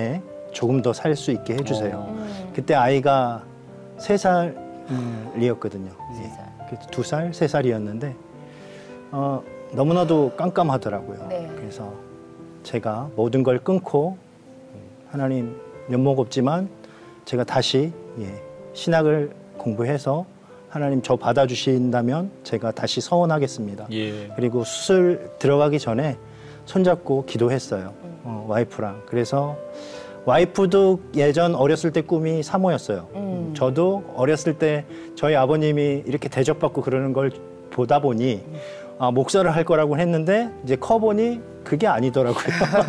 조금 더 살 수 있게 해주세요. 어. 그때 아이가 세 살이었거든요. 예. 두 살, 세 살이었는데 어, 너무나도 깜깜하더라고요. 네. 그래서 제가 모든 걸 끊고 하나님 면목 없지만 제가 다시 예, 신학을 공부해서 하나님 저 받아주신다면 제가 다시 서원하겠습니다. 예. 그리고 수술 들어가기 전에 손잡고 기도했어요. 어, 와이프랑. 그래서 와이프도 예전 어렸을 때 꿈이 사모였어요. 음. 저도 어렸을 때 저희 아버님이 이렇게 대접받고 그러는 걸 보다 보니 아, 목사를 할 거라고 했는데 이제 커 보니 그게 아니더라고요.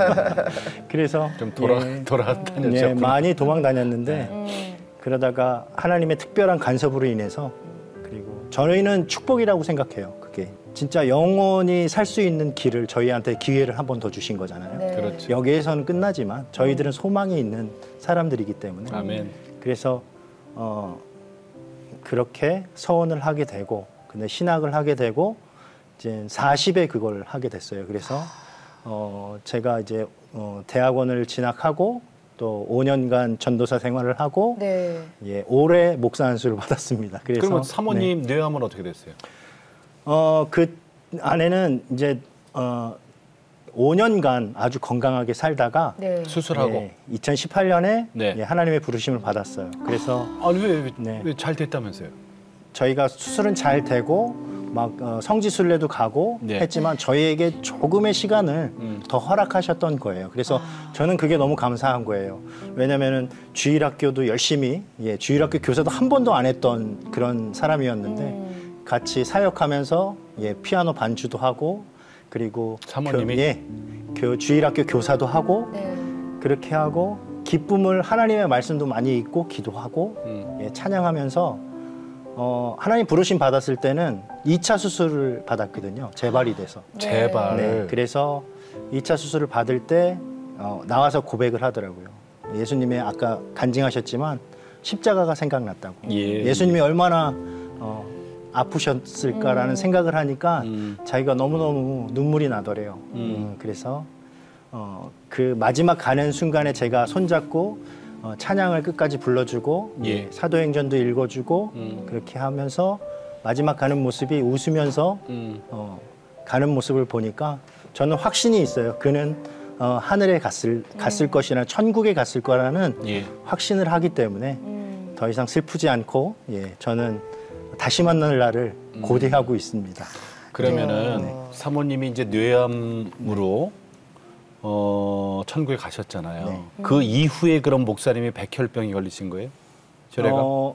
그래서 좀 돌아 예, 돌아다녔죠. 예, 많이 도망 다녔는데 음. 그러다가 하나님의 특별한 간섭으로 인해서 그리고 저희는 축복이라고 생각해요. 그게 진짜 영원히 살 수 있는 길을 저희한테 기회를 한 번 더 주신 거잖아요. 네. 그렇죠. 여기에서는 끝나지만 저희들은 소망이 있는 사람들이기 때문에 아멘. 그래서 어, 그렇게 서원을 하게 되고 근데 신학을 하게 되고 이제 사십에 그걸 하게 됐어요. 그래서 어, 제가 이제 어, 대학원을 진학하고 또 오 년간 전도사 생활을 하고 네. 예, 올해 목사 안수를 받았습니다. 그래서 그러면 사모님 뇌암은 어떻게 됐어요? 어, 그 안에는 이제 어, 오 년간 아주 건강하게 살다가 네. 수술하고. 예, 이천십팔 년에 네. 예, 하나님의 부르심을 받았어요. 그래서 아니 왜 네. 왜 잘 됐다면서요? 저희가 수술은 잘 되고 막 어, 성지순례도 가고 네. 했지만 저희에게 조금의 시간을 음. 더 허락하셨던 거예요. 그래서 저는 그게 너무 감사한 거예요. 왜냐면은 주일학교도 열심히 예, 주일학교 교사도 한 번도 안 했던 그런 사람이었는데 음. 같이 사역하면서 예, 피아노 반주도 하고 그리고 사모님이? 교, 예, 교, 주일학교 교사도 하고 네. 그렇게 하고 기쁨을 하나님의 말씀도 많이 읽고 기도하고 음. 예, 찬양하면서 어, 하나님 부르심 받았을 때는 이 차 수술을 받았거든요. 재발이 돼서. 제발. 네, 그래서 이 차 수술을 받을 때 어, 나와서 고백을 하더라고요. 예수님이 아까 간증하셨지만 십자가가 생각났다고. 예. 예수님이 얼마나 어, 아프셨을까라는 음. 생각을 하니까 음. 자기가 너무너무 눈물이 나더래요. 음. 음, 그래서 어, 그 마지막 가는 순간에 제가 손잡고 어, 찬양을 끝까지 불러주고 예. 사도행전도 읽어주고 음. 그렇게 하면서 마지막 가는 모습이 웃으면서 음. 어, 가는 모습을 보니까 저는 확신이 있어요. 그는 어, 하늘에 갔을 갔을 음. 것이나 천국에 갔을 거라는 예. 확신을 하기 때문에 음. 더 이상 슬프지 않고 예, 저는 다시 만날 날을 음. 고대하고 있습니다. 그러면은 네. 사모님이 이제 뇌암으로 어, 천국에 가셨잖아요. 네. 그 이후에 그럼 목사님이 백혈병이 걸리신 거예요? 저래가? 어,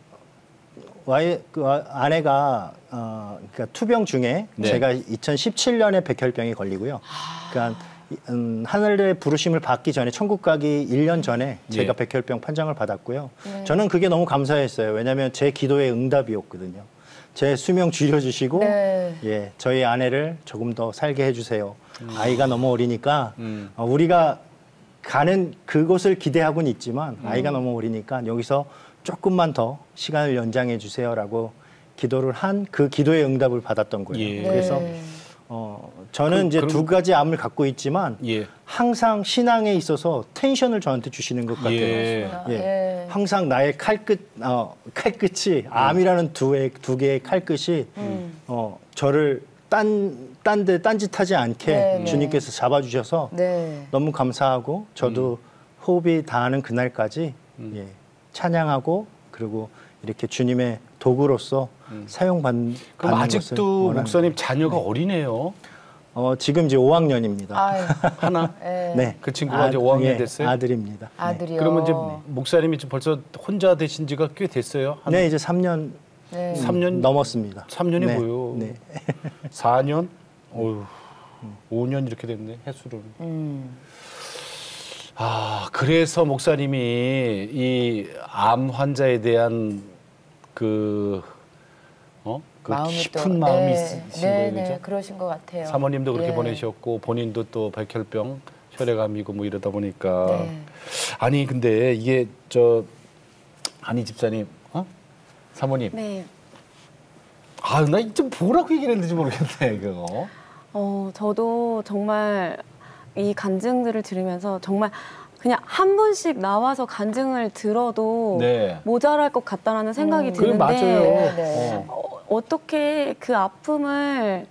와이 그 아- 아내가 어, 그러니까 투병 중에 네. 제가 이천십칠 년에 백혈병이 걸리고요. 그러니까 음, 하늘의 부르심을 받기 전에 천국 가기 일 년 전에 제가 예. 백혈병 판정을 받았고요. 네. 저는 그게 너무 감사했어요. 왜냐하면 제 기도의 응답이었거든요. 제 수명 줄여주시고 네. 예, 저희 아내를 조금 더 살게 해주세요. 아이가 너무 어리니까 음. 어, 우리가 가는 그곳을 기대하고는 있지만 음. 아이가 너무 어리니까 여기서 조금만 더 시간을 연장해 주세요라고 기도를 한 그 기도의 응답을 받았던 거예요. 예. 그래서 네. 어, 저는 그- 이제 그럼- 두 가지 암을 갖고 있지만 예. 항상 신앙에 있어서 텐션을 저한테 주시는 것 같아요. 예. 예. 예. 항상 나의 칼끝, 어, 칼끝이 암이라는 두, 개, 두 개의 칼끝이 음. 어, 저를 딴, 딴 데 딴짓하지 않게 네, 주님께서 잡아주셔서 네. 너무 감사하고 저도 음. 호흡이 닿는 그날까지 예, 찬양하고 그리고 이렇게 주님의 도구로서 사용받는 음. 그럼 아직도 목사님 자녀가 어리네요. 어, 지금 이제 오 학년입니다. 아유, 하나. 예. 네. 그 친구가 이제 오 학년 예, 됐어요? 아들입니다. 네. 아들이요. 그러면 이제 목사님이 지금 벌써 혼자 되신 지가 꽤 됐어요? 한 네, 이제 삼 년 네. 삼 년 넘었습니다. 삼 년이 네, 뭐요? 네. 사 년? 어휴, 오 년 이렇게 됐네, 해수는. 음. 아, 그래서 목사님이 이 암 환자에 대한 그, 어? 그 마음이 깊은 또, 마음이 네. 있으신 네, 거예요, 네, 그죠? 그러신 것 같아요. 사모님도 그렇게 예. 보내셨고, 본인도 또 백혈병, 혈액암이고 뭐 이러다 보니까. 네. 아니, 근데 이게 저, 아니, 집사님, 어? 사모님. 네. 아, 나 좀 뭐라고 얘기를 했는지 모르겠네, 이거. 어, 저도 정말 이 간증들을 들으면서 정말 그냥 한 번씩 나와서 간증을 들어도 네. 모자랄 것 같다라는 생각이 음, 드는데 그게 맞아요. 네. 어. 어, 어떻게 그 아픔을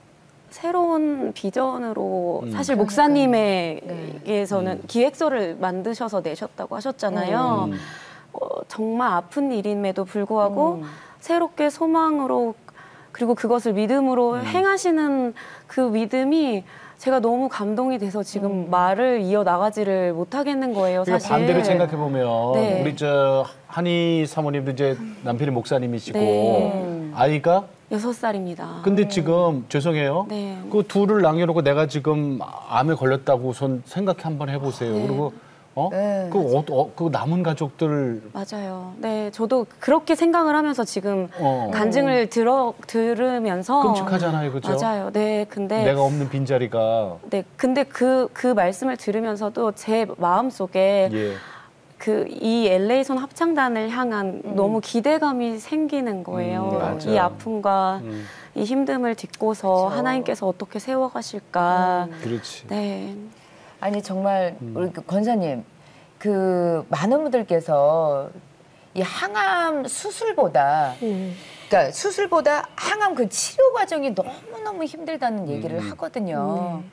새로운 비전으로 음. 사실 그러니까요. 목사님에게서는 음. 기획서를 만드셔서 내셨다고 하셨잖아요. 음. 어, 정말 아픈 일임에도 불구하고 음. 새롭게 소망으로 그리고 그것을 믿음으로 음. 행하시는 그 믿음이 제가 너무 감동이 돼서 지금 말을 이어 나가지를 못하겠는 거예요. 그러니까 사실. 반대로 생각해 보면 네. 우리 저 한희 사모님도 이제 남편이 목사님이시고 네. 아이가 여섯 살입니다. 근데 지금 죄송해요. 네. 그 둘을 남겨놓고 내가 지금 암에 걸렸다고 손 생각해 한번 해보세요. 네. 그리고 어? 네. 그, 어, 어, 그 남은 가족들 맞아요. 네, 저도 그렇게 생각을 하면서 지금 어. 간증을 들어 들으면서 끔찍하잖아요, 그죠? 맞아요. 네, 근데 내가 없는 빈자리가 네, 근데 그 그 말씀을 들으면서도 제 마음 속에 예. 그 이 엘에이선 합창단을 향한 너무 기대감이 생기는 거예요. 음, 맞아. 이 아픔과 음, 이 힘듦을 딛고서 그쵸. 하나님께서 어떻게 세워가실까. 그렇지. 네. 아니 정말 음. 우리 그 권사님 그 많은 분들께서 이 항암 수술보다 음. 그러니까 수술보다 항암 그 치료 과정이 너무너무 힘들다는 얘기를 음. 하거든요.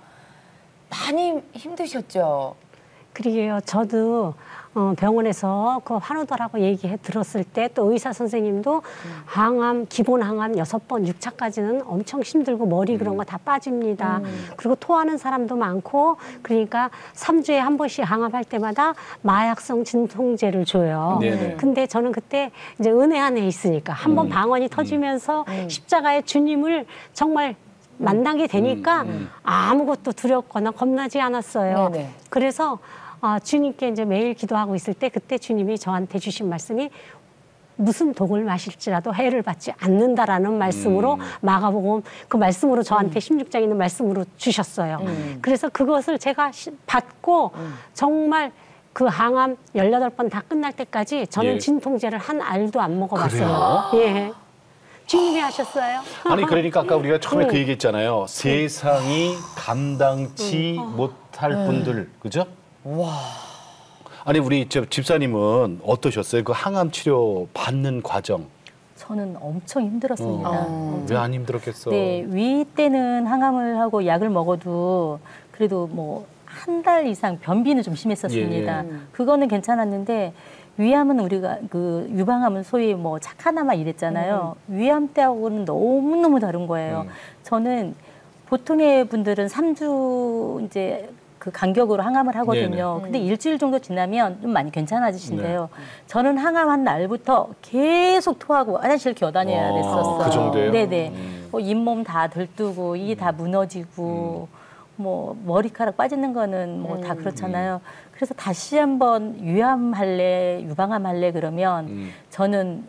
많이 힘드셨죠? 그러게요. 저도 어, 병원에서 그 환우들하고 얘기해 들었을 때 또 의사 선생님도 항암, 기본 항암 여섯 번, 육 차까지는 엄청 힘들고 머리 그런 거 다 빠집니다. 그리고 토하는 사람도 많고 그러니까 삼 주에 한 번씩 항암할 때마다 마약성 진통제를 줘요. 네네. 근데 저는 그때 이제 은혜 안에 있으니까 한 번 음. 방언이 터지면서 십자가의 주님을 정말 만나게 되니까 음, 음. 아무것도 두렵거나 겁나지 않았어요. 네네. 그래서 아, 주님께 이제 매일 기도하고 있을 때 그때 주님이 저한테 주신 말씀이 무슨 독을 마실지라도 해를 받지 않는다라는 말씀으로 음. 마가복음 그 말씀으로 저한테 십육 장에 있는 말씀으로 주셨어요. 음. 그래서 그것을 제가 시- 받고 정말 그 항암 열여덟 번 다 끝날 때까지 저는 예. 진통제를 한 알도 안 먹어봤어요. 예. 주님이 하셨어요. 아니 그러니까 아까 우리가 처음에 네. 그 얘기했잖아요. 세상이 감당치 못할 분들, 그죠? 와. 아니 우리 저 집사님은 어떠셨어요? 그 항암 치료 받는 과정. 저는 엄청 힘들었습니다. 어. 왜 안 힘들었겠어? 네, 위 때는 항암을 하고 약을 먹어도 그래도 뭐 한 달 이상 변비는 좀 심했었습니다. 예, 예. 그거는 괜찮았는데 위암은 우리가 그 유방암은 소위 뭐 착하나마 이랬잖아요. 위암 때하고는 너무너무 다른 거예요. 음. 저는 보통의 분들은 삼 주 이제 그 간격으로 항암을 하거든요. 네네. 근데 일주일 정도 지나면 좀 많이 괜찮아지신대요. 저는 항암한 날부터 계속 토하고 화장실 기어다녀야 어, 됐었어요. 그 정도예요? 네네. 음. 뭐 잇몸 다 들뜨고 이 다 무너지고 뭐 머리카락 빠지는 거는 뭐 다 그렇잖아요. 그래서 다시 한번 유암할래 유방암할래 그러면 음. 저는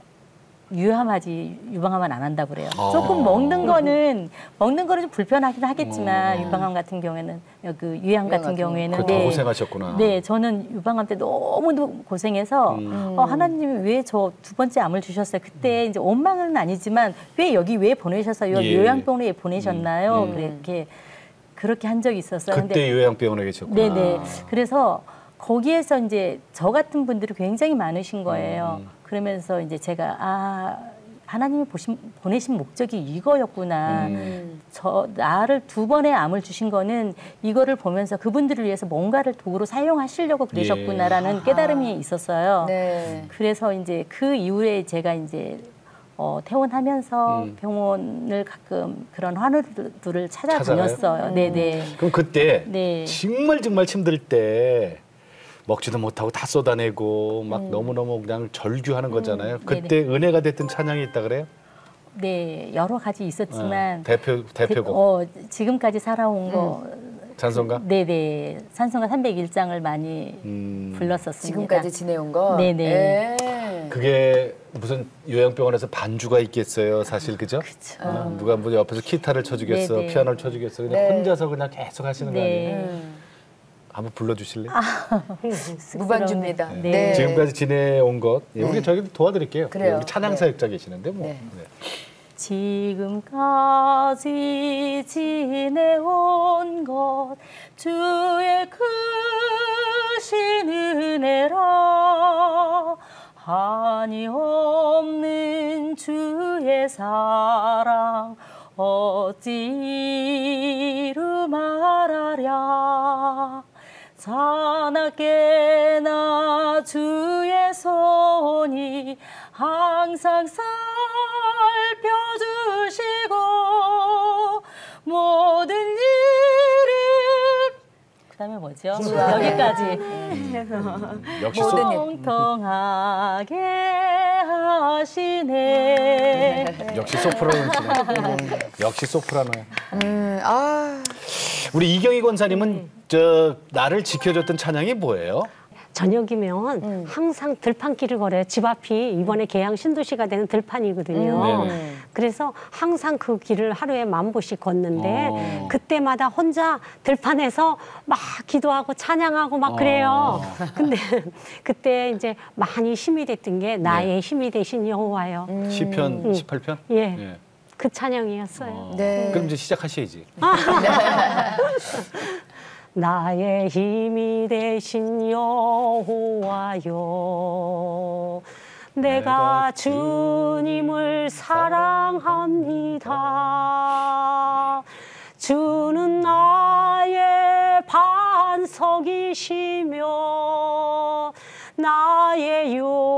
유암하지 유방암은 안 한다고 그래요. 아. 조금 먹는 거는 먹는 거는 좀 불편하긴 하겠지만 어. 유방암 같은 경우에는 그 유암 같은 같은 경우에는 그거 더 고생하셨구나. 네, 저는 유방암 때 너무 고생해서 음. 어, 하나님이 왜 저 두 번째 암을 주셨어요? 그때 이제 원망은 아니지만 왜 여기 왜 보내셨어요? 예. 요양병원에 왜 보내셨나요? 음. 그렇게 그렇게 한 적이 있었어요. 그때 요양병원에 계셨구나. 네네. 그래서 거기에서 이제 저 같은 분들이 굉장히 많으신 거예요. 음. 그러면서 이제 제가 아 하나님이 보신, 보내신 목적이 이거였구나. 음. 저 나를 두 번의 암을 주신 거는 이거를 보면서 그분들을 위해서 뭔가를 도구로 사용하시려고 그러셨구나라는 예. 깨달음이 있었어요. 네. 그래서 이제 그 이후에 제가 이제 어, 퇴원하면서 음. 병원을 가끔 그런 환우들을 찾아다녔어요. 찾아가요? 네네. 그럼 그때 네. 정말 정말 힘들 때 먹지도 못하고 다 쏟아내고 막 너무너무 그냥 절규하는 거잖아요. 그때 은혜가 됐던 찬양이 있다 그래요? 네, 여러 가지 있었지만 어, 대표 대표곡 어, 지금까지 살아온 거 찬송가? 네네 찬송가 삼백일 장을 많이 음, 불렀었습니다. 지금까지 지내온 거. 네네. 예. 그게 무슨 요양병원에서 반주가 있겠어요, 사실 그죠? 그쵸. 어, 누가 뭐 옆에서 기타를 쳐주겠어, 네네. 피아노를 쳐주겠어, 그냥 네. 혼자서 그냥 계속 하시는 거 네. 아니에요? 음. 한번 불러주실래요? 무반주입니다. 네. 네. 지금까지 지내온 것, 예, 우리 네. 저기 도와드릴게요. 그래요. 예, 우리 찬양 네. 사역자 계시는데 뭐. 네. 네. 지금까지 지내온 것 주의 크신 한이 없는 주의 사랑 어찌 이루 말하랴. 자나깨나 주의 손이 항상 살펴주시고 모든 일을 그다음에 뭐죠? 여기까지 음, 역시 소, 통통하게 하시네. 역시 소프라노시네. 역시 소프라노야. 음, 아. 우리 이경희 권사님은 저 나를 지켜줬던 찬양이 뭐예요? 저녁이면 음. 항상 들판길을 걸어요. 집 앞이 이번에 개양 신도시가 되는 들판이거든요. 음. 그래서 항상 그 길을 하루에 만 보씩 걷는데 어. 그때마다 혼자 들판에서 막 기도하고 찬양하고 막 그래요. 어. 근데 그때 이제 많이 힘이 됐던 게 나의 힘이 되신 여호와요. 시편 음. 십팔 편? 예. 그 찬양이었어요. 어. 네. 그럼 이제 시작하셔야지. 나의 힘이 되신 여호와여, 내가 주님을 사랑합니다. 주는 나의 반석이시며 나의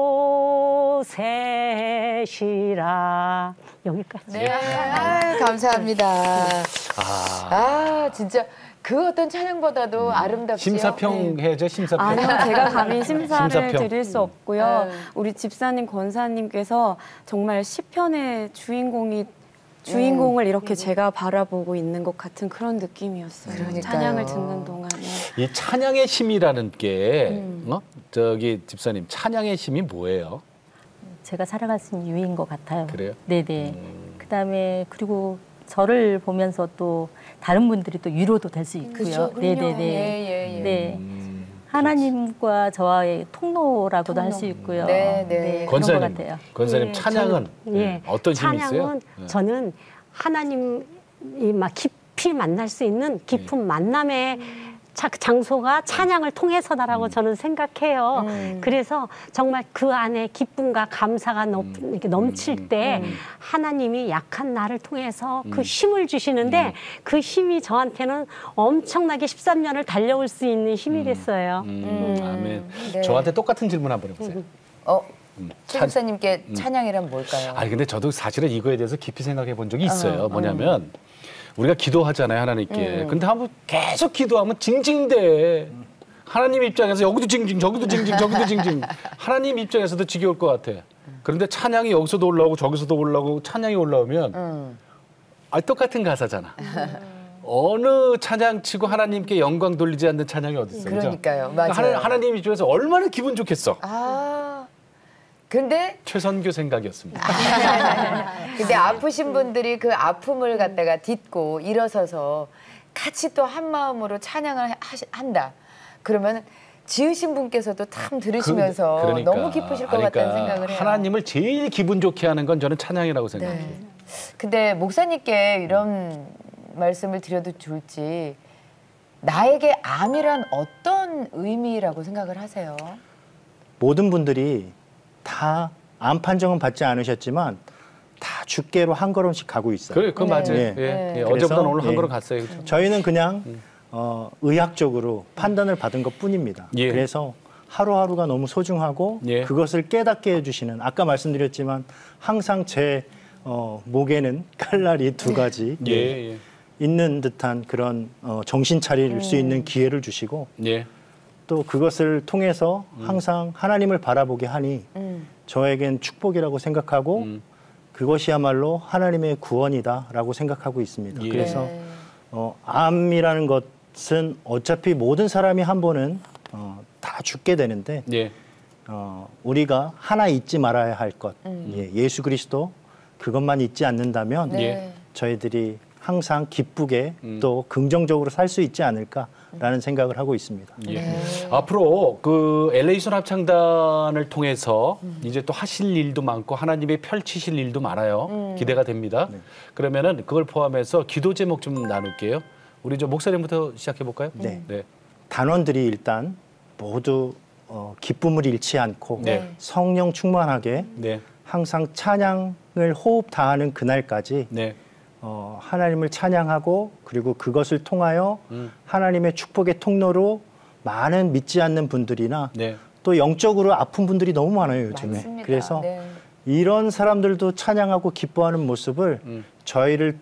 요새시라. 여기까지. 네, 아유, 감사합니다. 아, 아, 진짜 그 어떤 찬양보다도 아름답지요. 심사평 해야죠, 심사평. 아니요, 제가 감히 심사를 심사평. 드릴 수 없고요. 음. 우리 집사님, 권사님께서 정말 시편의 주인공이 주인공을 이렇게 제가 바라보고 있는 것 같은 그런 느낌이었어요. 그러니까요. 찬양을 듣는 동안에. 이 찬양의 힘이라는 게, 음. 어? 저기 집사님, 찬양의 힘이 뭐예요? 제가 살아갈 수 있는 이유인 것 같아요. 그래요? 네네. 음. 그다음에 그리고 저를 보면서 또 다른 분들이 또 위로도 될 수 있고요. 그렇죠. 그럼요. 네네네. 예, 예, 예. 네. 음. 하나님과 저와의 통로라고도 할 수 통로. 있고요. 네, 네. 그런 것 권사님, 같아요. 권사님 예, 찬양은 저는, 예, 어떤 힘이 있어요? 찬양은 네. 저는 하나님이 막 깊이 만날 수 있는 깊은 네. 만남의 자- 장소가 찬양을 통해서다라고 음. 저는 생각해요. 음. 그래서 정말 그 안에 기쁨과 감사가 넘, 음. 이렇게 넘칠 음. 때 음. 하나님이 약한 나를 통해서 그 음. 힘을 주시는데 그 힘이 저한테는 엄청나게 십삼 년을 달려올 수 있는 힘이 됐어요. 음, 아멘. 네. 저한테 똑같은 질문 한번 해보세요. 어, 음, 최 찬- 목사님께 찬양이란 뭘까요? 아니 근데 저도 사실은 이거에 대해서 깊이 생각해 본 적이 있어요. 어, 뭐냐면 우리가 기도하잖아요, 하나님께. 음. 근데 한번 계속 기도하면 징징대. 하나님 입장에서 여기도 징징, 저기도 징징, 저기도 징징. 하나님 입장에서도 지겨울 것 같아. 그런데 찬양이 여기서도 올라오고 저기서도 올라오고 찬양이 올라오면 음. 아, 똑같은 가사잖아. 어느 찬양 치고 하나님께 영광 돌리지 않는 찬양이 어디 있어요? 그러니까요. 그죠? 맞아요. 하나, 하나님 입장에서 얼마나 기분 좋겠어. 아, 근데 최선교 생각이었습니다. 근데 아프신 분들이 그 아픔을 갖다가 딛고 일어서서 같이 또 한 마음으로 찬양을 하시, 한다. 그러면 지으신 분께서도 참 들으시면서 그- 그러니까. 너무 기쁘실 것 그러니까 같다는 생각을 해요. 하나님을 제일 기분 좋게 하는 건 저는 찬양이라고 생각해요. 네. 근데 목사님께 이런 말씀을 드려도 좋을지 나에게 암이란 어떤 의미라고 생각을 하세요? 모든 분들이 다 암 판정은 받지 않으셨지만 다 주께로 한 걸음씩 가고 있어요. 그래, 그건 네. 맞아요. 네. 예, 네. 예, 그래서, 어제보다 오늘 한 예. 걸음 갔어요. 저희는 그냥 어, 의학적으로 판단을 받은 것 뿐입니다. 예. 그래서 하루하루가 너무 소중하고 예. 그것을 깨닫게 해주시는 아까 말씀드렸지만 항상 제 어, 목에는 칼날이 두 가지 예, 예, 예, 있는 듯한 그런 어, 정신 차릴 수 있는 기회를 주시고 예. 또 그것을 통해서 항상 하나님을 바라보게 하니 음. 저에겐 축복이라고 생각하고 음. 그것이야말로 하나님의 구원이다라고 생각하고 있습니다. 예. 그래서 네. 어, 암이라는 것은 어차피 모든 사람이 한 번은 어, 다 죽게 되는데 예. 어, 우리가 하나 잊지 말아야 할 것, 음. 예, 예수 그리스도 그것만 잊지 않는다면 네. 예. 저희들이 항상 기쁘게 음. 또 긍정적으로 살 수 있지 않을까라는 생각을 하고 있습니다. 예. 네. 앞으로 그 엘에이손 합창단을 통해서 음. 이제 또 하실 일도 많고 하나님의 펼치실 일도 많아요. 음. 기대가 됩니다. 네. 그러면은 그걸 포함해서 기도 제목 좀 나눌게요. 우리 저 목사님부터 시작해 볼까요? 네. 네. 단원들이 일단 모두 어, 기쁨을 잃지 않고 네. 성령 충만하게 네. 항상 찬양을 호흡 다하는 그날까지 네. 어, 하나님을 찬양하고 그리고 그것을 통하여 음. 하나님의 축복의 통로로 많은 믿지 않는 분들이나 네. 또 영적으로 아픈 분들이 너무 많아요 요즘에. 맞습니다. 그래서 네. 이런 사람들도 찬양하고 기뻐하는 모습을 음. 저희를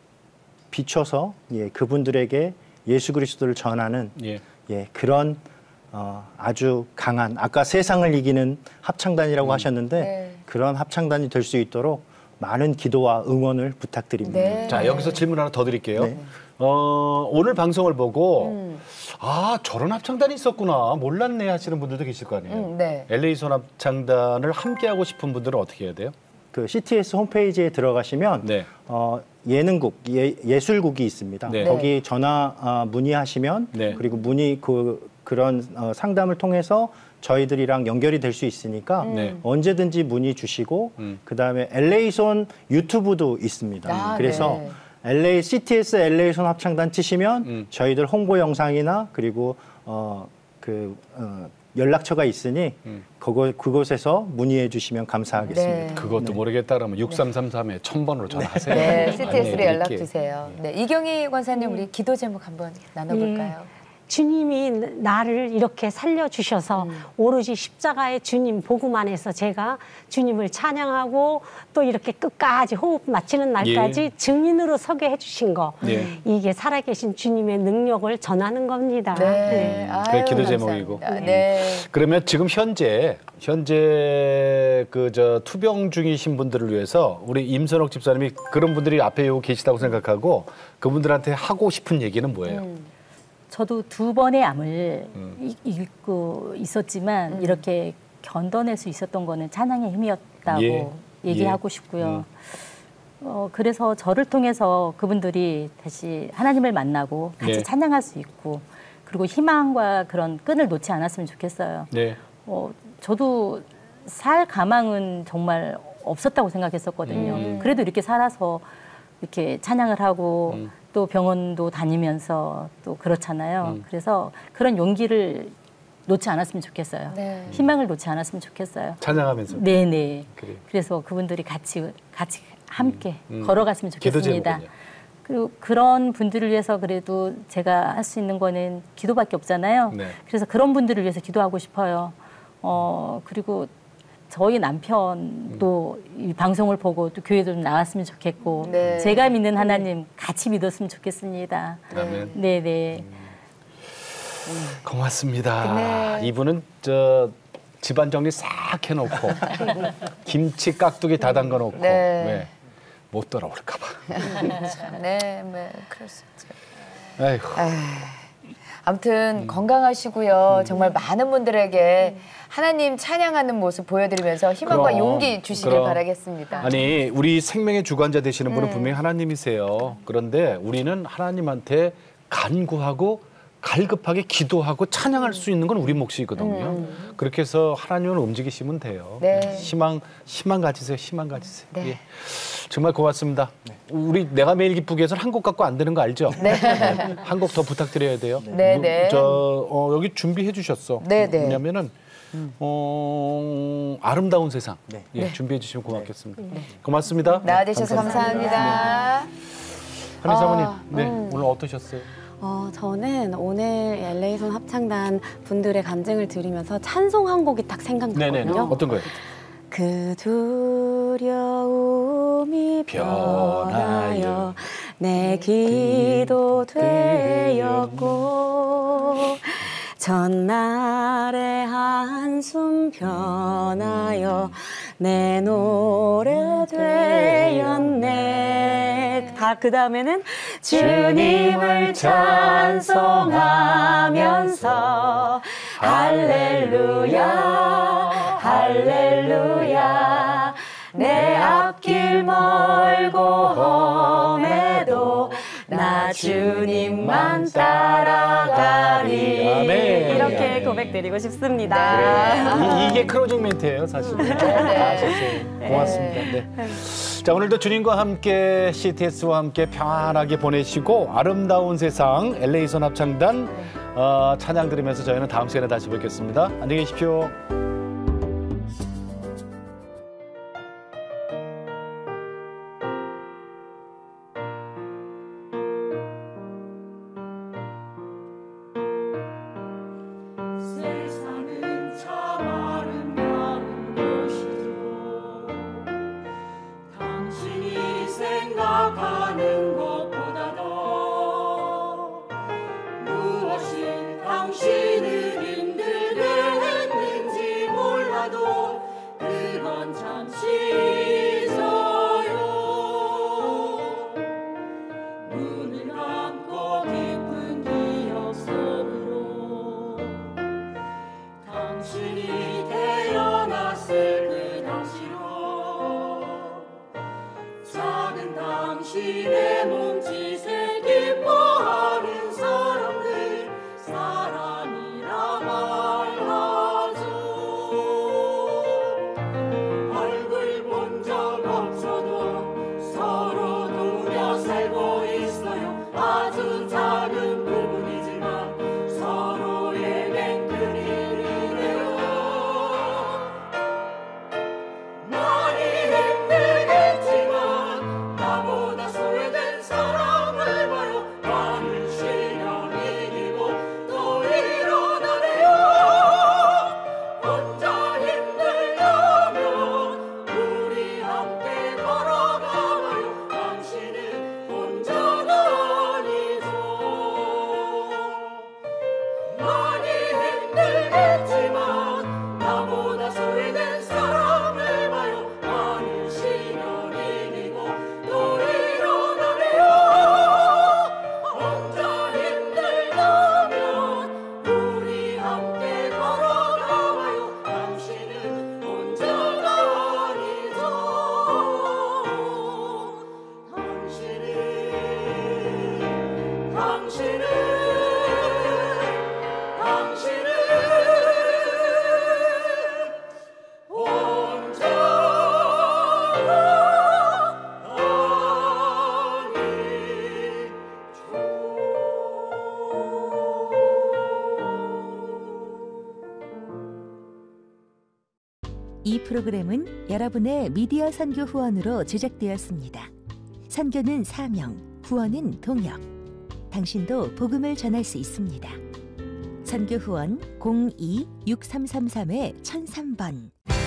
비춰서 예, 그분들에게 예수 그리스도를 전하는 예. 예, 그런 어, 아주 강한 아까 세상을 이기는 합창단이라고 음. 하셨는데 네. 그런 합창단이 될 수 있도록 많은 기도와 응원을 부탁드립니다. 네. 자, 여기서 질문 하나 더 드릴게요. 네. 어, 오늘 방송을 보고 음. 아, 저런 합창단이 있었구나. 몰랐네 하시는 분들도 계실 거 아니에요. 음, 네. 엘에이 손 합창단을 함께 하고 싶은 분들은 어떻게 해야 돼요? 그 씨티에스 홈페이지에 들어가시면 네. 어, 예능국, 예, 예술국이 있습니다. 네. 거기 전화 어, 문의하시면 네. 그리고 문의 그 그런 어, 상담을 통해서 저희들이랑 연결이 될 수 있으니까 네. 언제든지 문의 주시고 음. 그다음에 엘에이 손 유튜브도 있습니다. 아, 그래서 네. 엘에이 씨티에스 엘에이 손 합창단 치시면 음. 저희들 홍보 영상이나 그리고 어, 그 어, 연락처가 있으니 음. 그곳, 그곳에서 문의해 주시면 감사하겠습니다. 네. 그것도 모르겠다 그러면 육삼삼삼에 천 번으로 전화하세요. 네, 씨티에스로 안내해 연락 드릴게요. 주세요. 네, 이경희 권사님 우리 기도 제목 한번 나눠볼까요? 주님이 나를 이렇게 살려주셔서 음. 오로지 십자가의 주님 복음 안에서 제가 주님을 찬양하고 또 이렇게 끝까지 호흡 마치는 날까지 예. 증인으로 서게 해주신 거. 예. 이게 살아계신 주님의 능력을 전하는 겁니다. 네, 아유, 그게 기도 감사합니다. 제목이고. 네. 그러면 지금 현재 현재 그 저 투병 중이신 분들을 위해서 우리 임선옥 집사님이 그런 분들이 앞에 요 계시다고 생각하고 그분들한테 하고 싶은 얘기는 뭐예요? 음. 저도 두 번의 암을 음. 이- 잊고 있었지만 음. 이렇게 견뎌낼 수 있었던 거는 찬양의 힘이었다고 예. 얘기하고 예. 싶고요. 어, 그래서 저를 통해서 그분들이 다시 하나님을 만나고 같이 네. 찬양할 수 있고 그리고 희망과 그런 끈을 놓지 않았으면 좋겠어요. 네. 어, 저도 살 가망은 정말 없었다고 생각했었거든요. 음. 그래도 이렇게 살아서 이렇게 찬양을 하고 음. 또 병원도 다니면서 또 그렇잖아요. 음. 그래서 그런 용기를 놓지 않았으면 좋겠어요. 네. 희망을 놓지 않았으면 좋겠어요. 찬양하면서. 네네. 그래요. 그래서 그분들이 같이 같이 함께 음. 걸어갔으면 기도 좋겠습니다. 제목은요? 그리고 그런 분들을 위해서 그래도 제가 할 수 있는 거는 기도밖에 없잖아요. 네. 그래서 그런 분들을 위해서 기도하고 싶어요. 어 그리고 저희 남편도 이 방송을 보고 또 교회도 좀 나왔으면 좋겠고 네. 제가 믿는 하나님 같이 믿었으면 좋겠습니다. 아멘. 네네. 고맙습니다. 네. 이분은 저 집안 정리 싹 해놓고 김치 깍두기 다 담가 놓고 네. 왜? 못 돌아올까 봐. 네, 네, 그럴 수 있죠. 아이고. 아무튼 건강하시고요. 정말 많은 분들에게 하나님 찬양하는 모습 보여드리면서 희망과 그럼, 용기 주시길 그럼. 바라겠습니다. 아니 우리 생명의 주관자 되시는 분은 음. 분명히 하나님이세요. 그런데 우리는 하나님한테 간구하고 갈급하게 기도하고 찬양할 수 있는 건 우리 몫이거든요. 그렇게 해서 하나님을 움직이시면 돼요. 네. 희망 희망 가지세요. 희망 가지세요. 네. 예. 정말 고맙습니다. 우리 내가 매일 기쁘게에서는 한 곡 갖고 안 되는 거 알죠? 네. 한 곡 더 부탁드려야 돼요. 네, 네. 저 어, 여기 준비해 주셨어. 네, 네. 왜냐면은 어, 아름다운 세상 네. 예, 준비해 주시면 고맙겠습니다. 고맙습니다. 나와주셔서 감사합니다. 한희 사모님, 아, 네, 음. 오늘 어떠셨어요? 어, 저는 오늘 엘에이 손 합창단 분들의 간증을 들으면서 찬송 한 곡이 딱 네네, 생각났거든요. 어떤 거예요? 그 두려움이 변하여 변하여 내 기도 되었고 전날의 한숨 변하여 내 노래 되었네. 다 그 다음에는 주님을 찬송하면서 할렐루야 할렐루야 내 앞길 멀고 험해도 나 주님만 따라가리. 아멘. 이렇게 아멘. 고백드리고 싶습니다. 이, 이게 클로징 멘트예요, 사실. 네. 아셨어요. 고맙습니다. 네. 자, 오늘도 주님과 함께 씨티에스와 함께 평안하게 보내시고 아름다운 세상 엘에이 손 합창단 어, 찬양 들으면서 저희는 다음 시간에 다시 뵙겠습니다. 안녕히 계십시오. 세상은 참 아름다운 곳이죠. 당신이 생각하는 것보다도 무엇이 당신을 힘들게 했는지 몰라도 그건 잠시 잊어요. 눈을 감고 깊은 기억 속으로 당신이 태어났을 그 당시로 작은 당신의 몸짓에 기뻐하는 사람들 사랑이라 말하죠. 얼굴 본 적 없어도 서로 도우며 살고 있어요. 아주 작은 부분이지만 서로에겐 큰 일이래요. 많이 힘들겠지만 나보다 소외된 사람을 봐요. 많은 시련이 이기고 또 일어나네요. 혼자 힘들다면 우리 함께 걸어가봐요. 당신은 혼자가 아니죠. 많이 힘들겠지만 나보다 소외된 사람을 봐요. 많은 시련이 이기고 또 일어나네요. 혼자 힘들다면 우리 함께 걸어가봐요. 당신은 혼자가 아니죠. 당신은 당신은 당신은 이 프로그램은 여러분의 미디어 선교 후원으로 제작되었습니다. 선교는 사명, 후원은 동역. 당신도 복음을 전할 수 있습니다. 선교 후원 공이 육삼삼삼 천삼 번.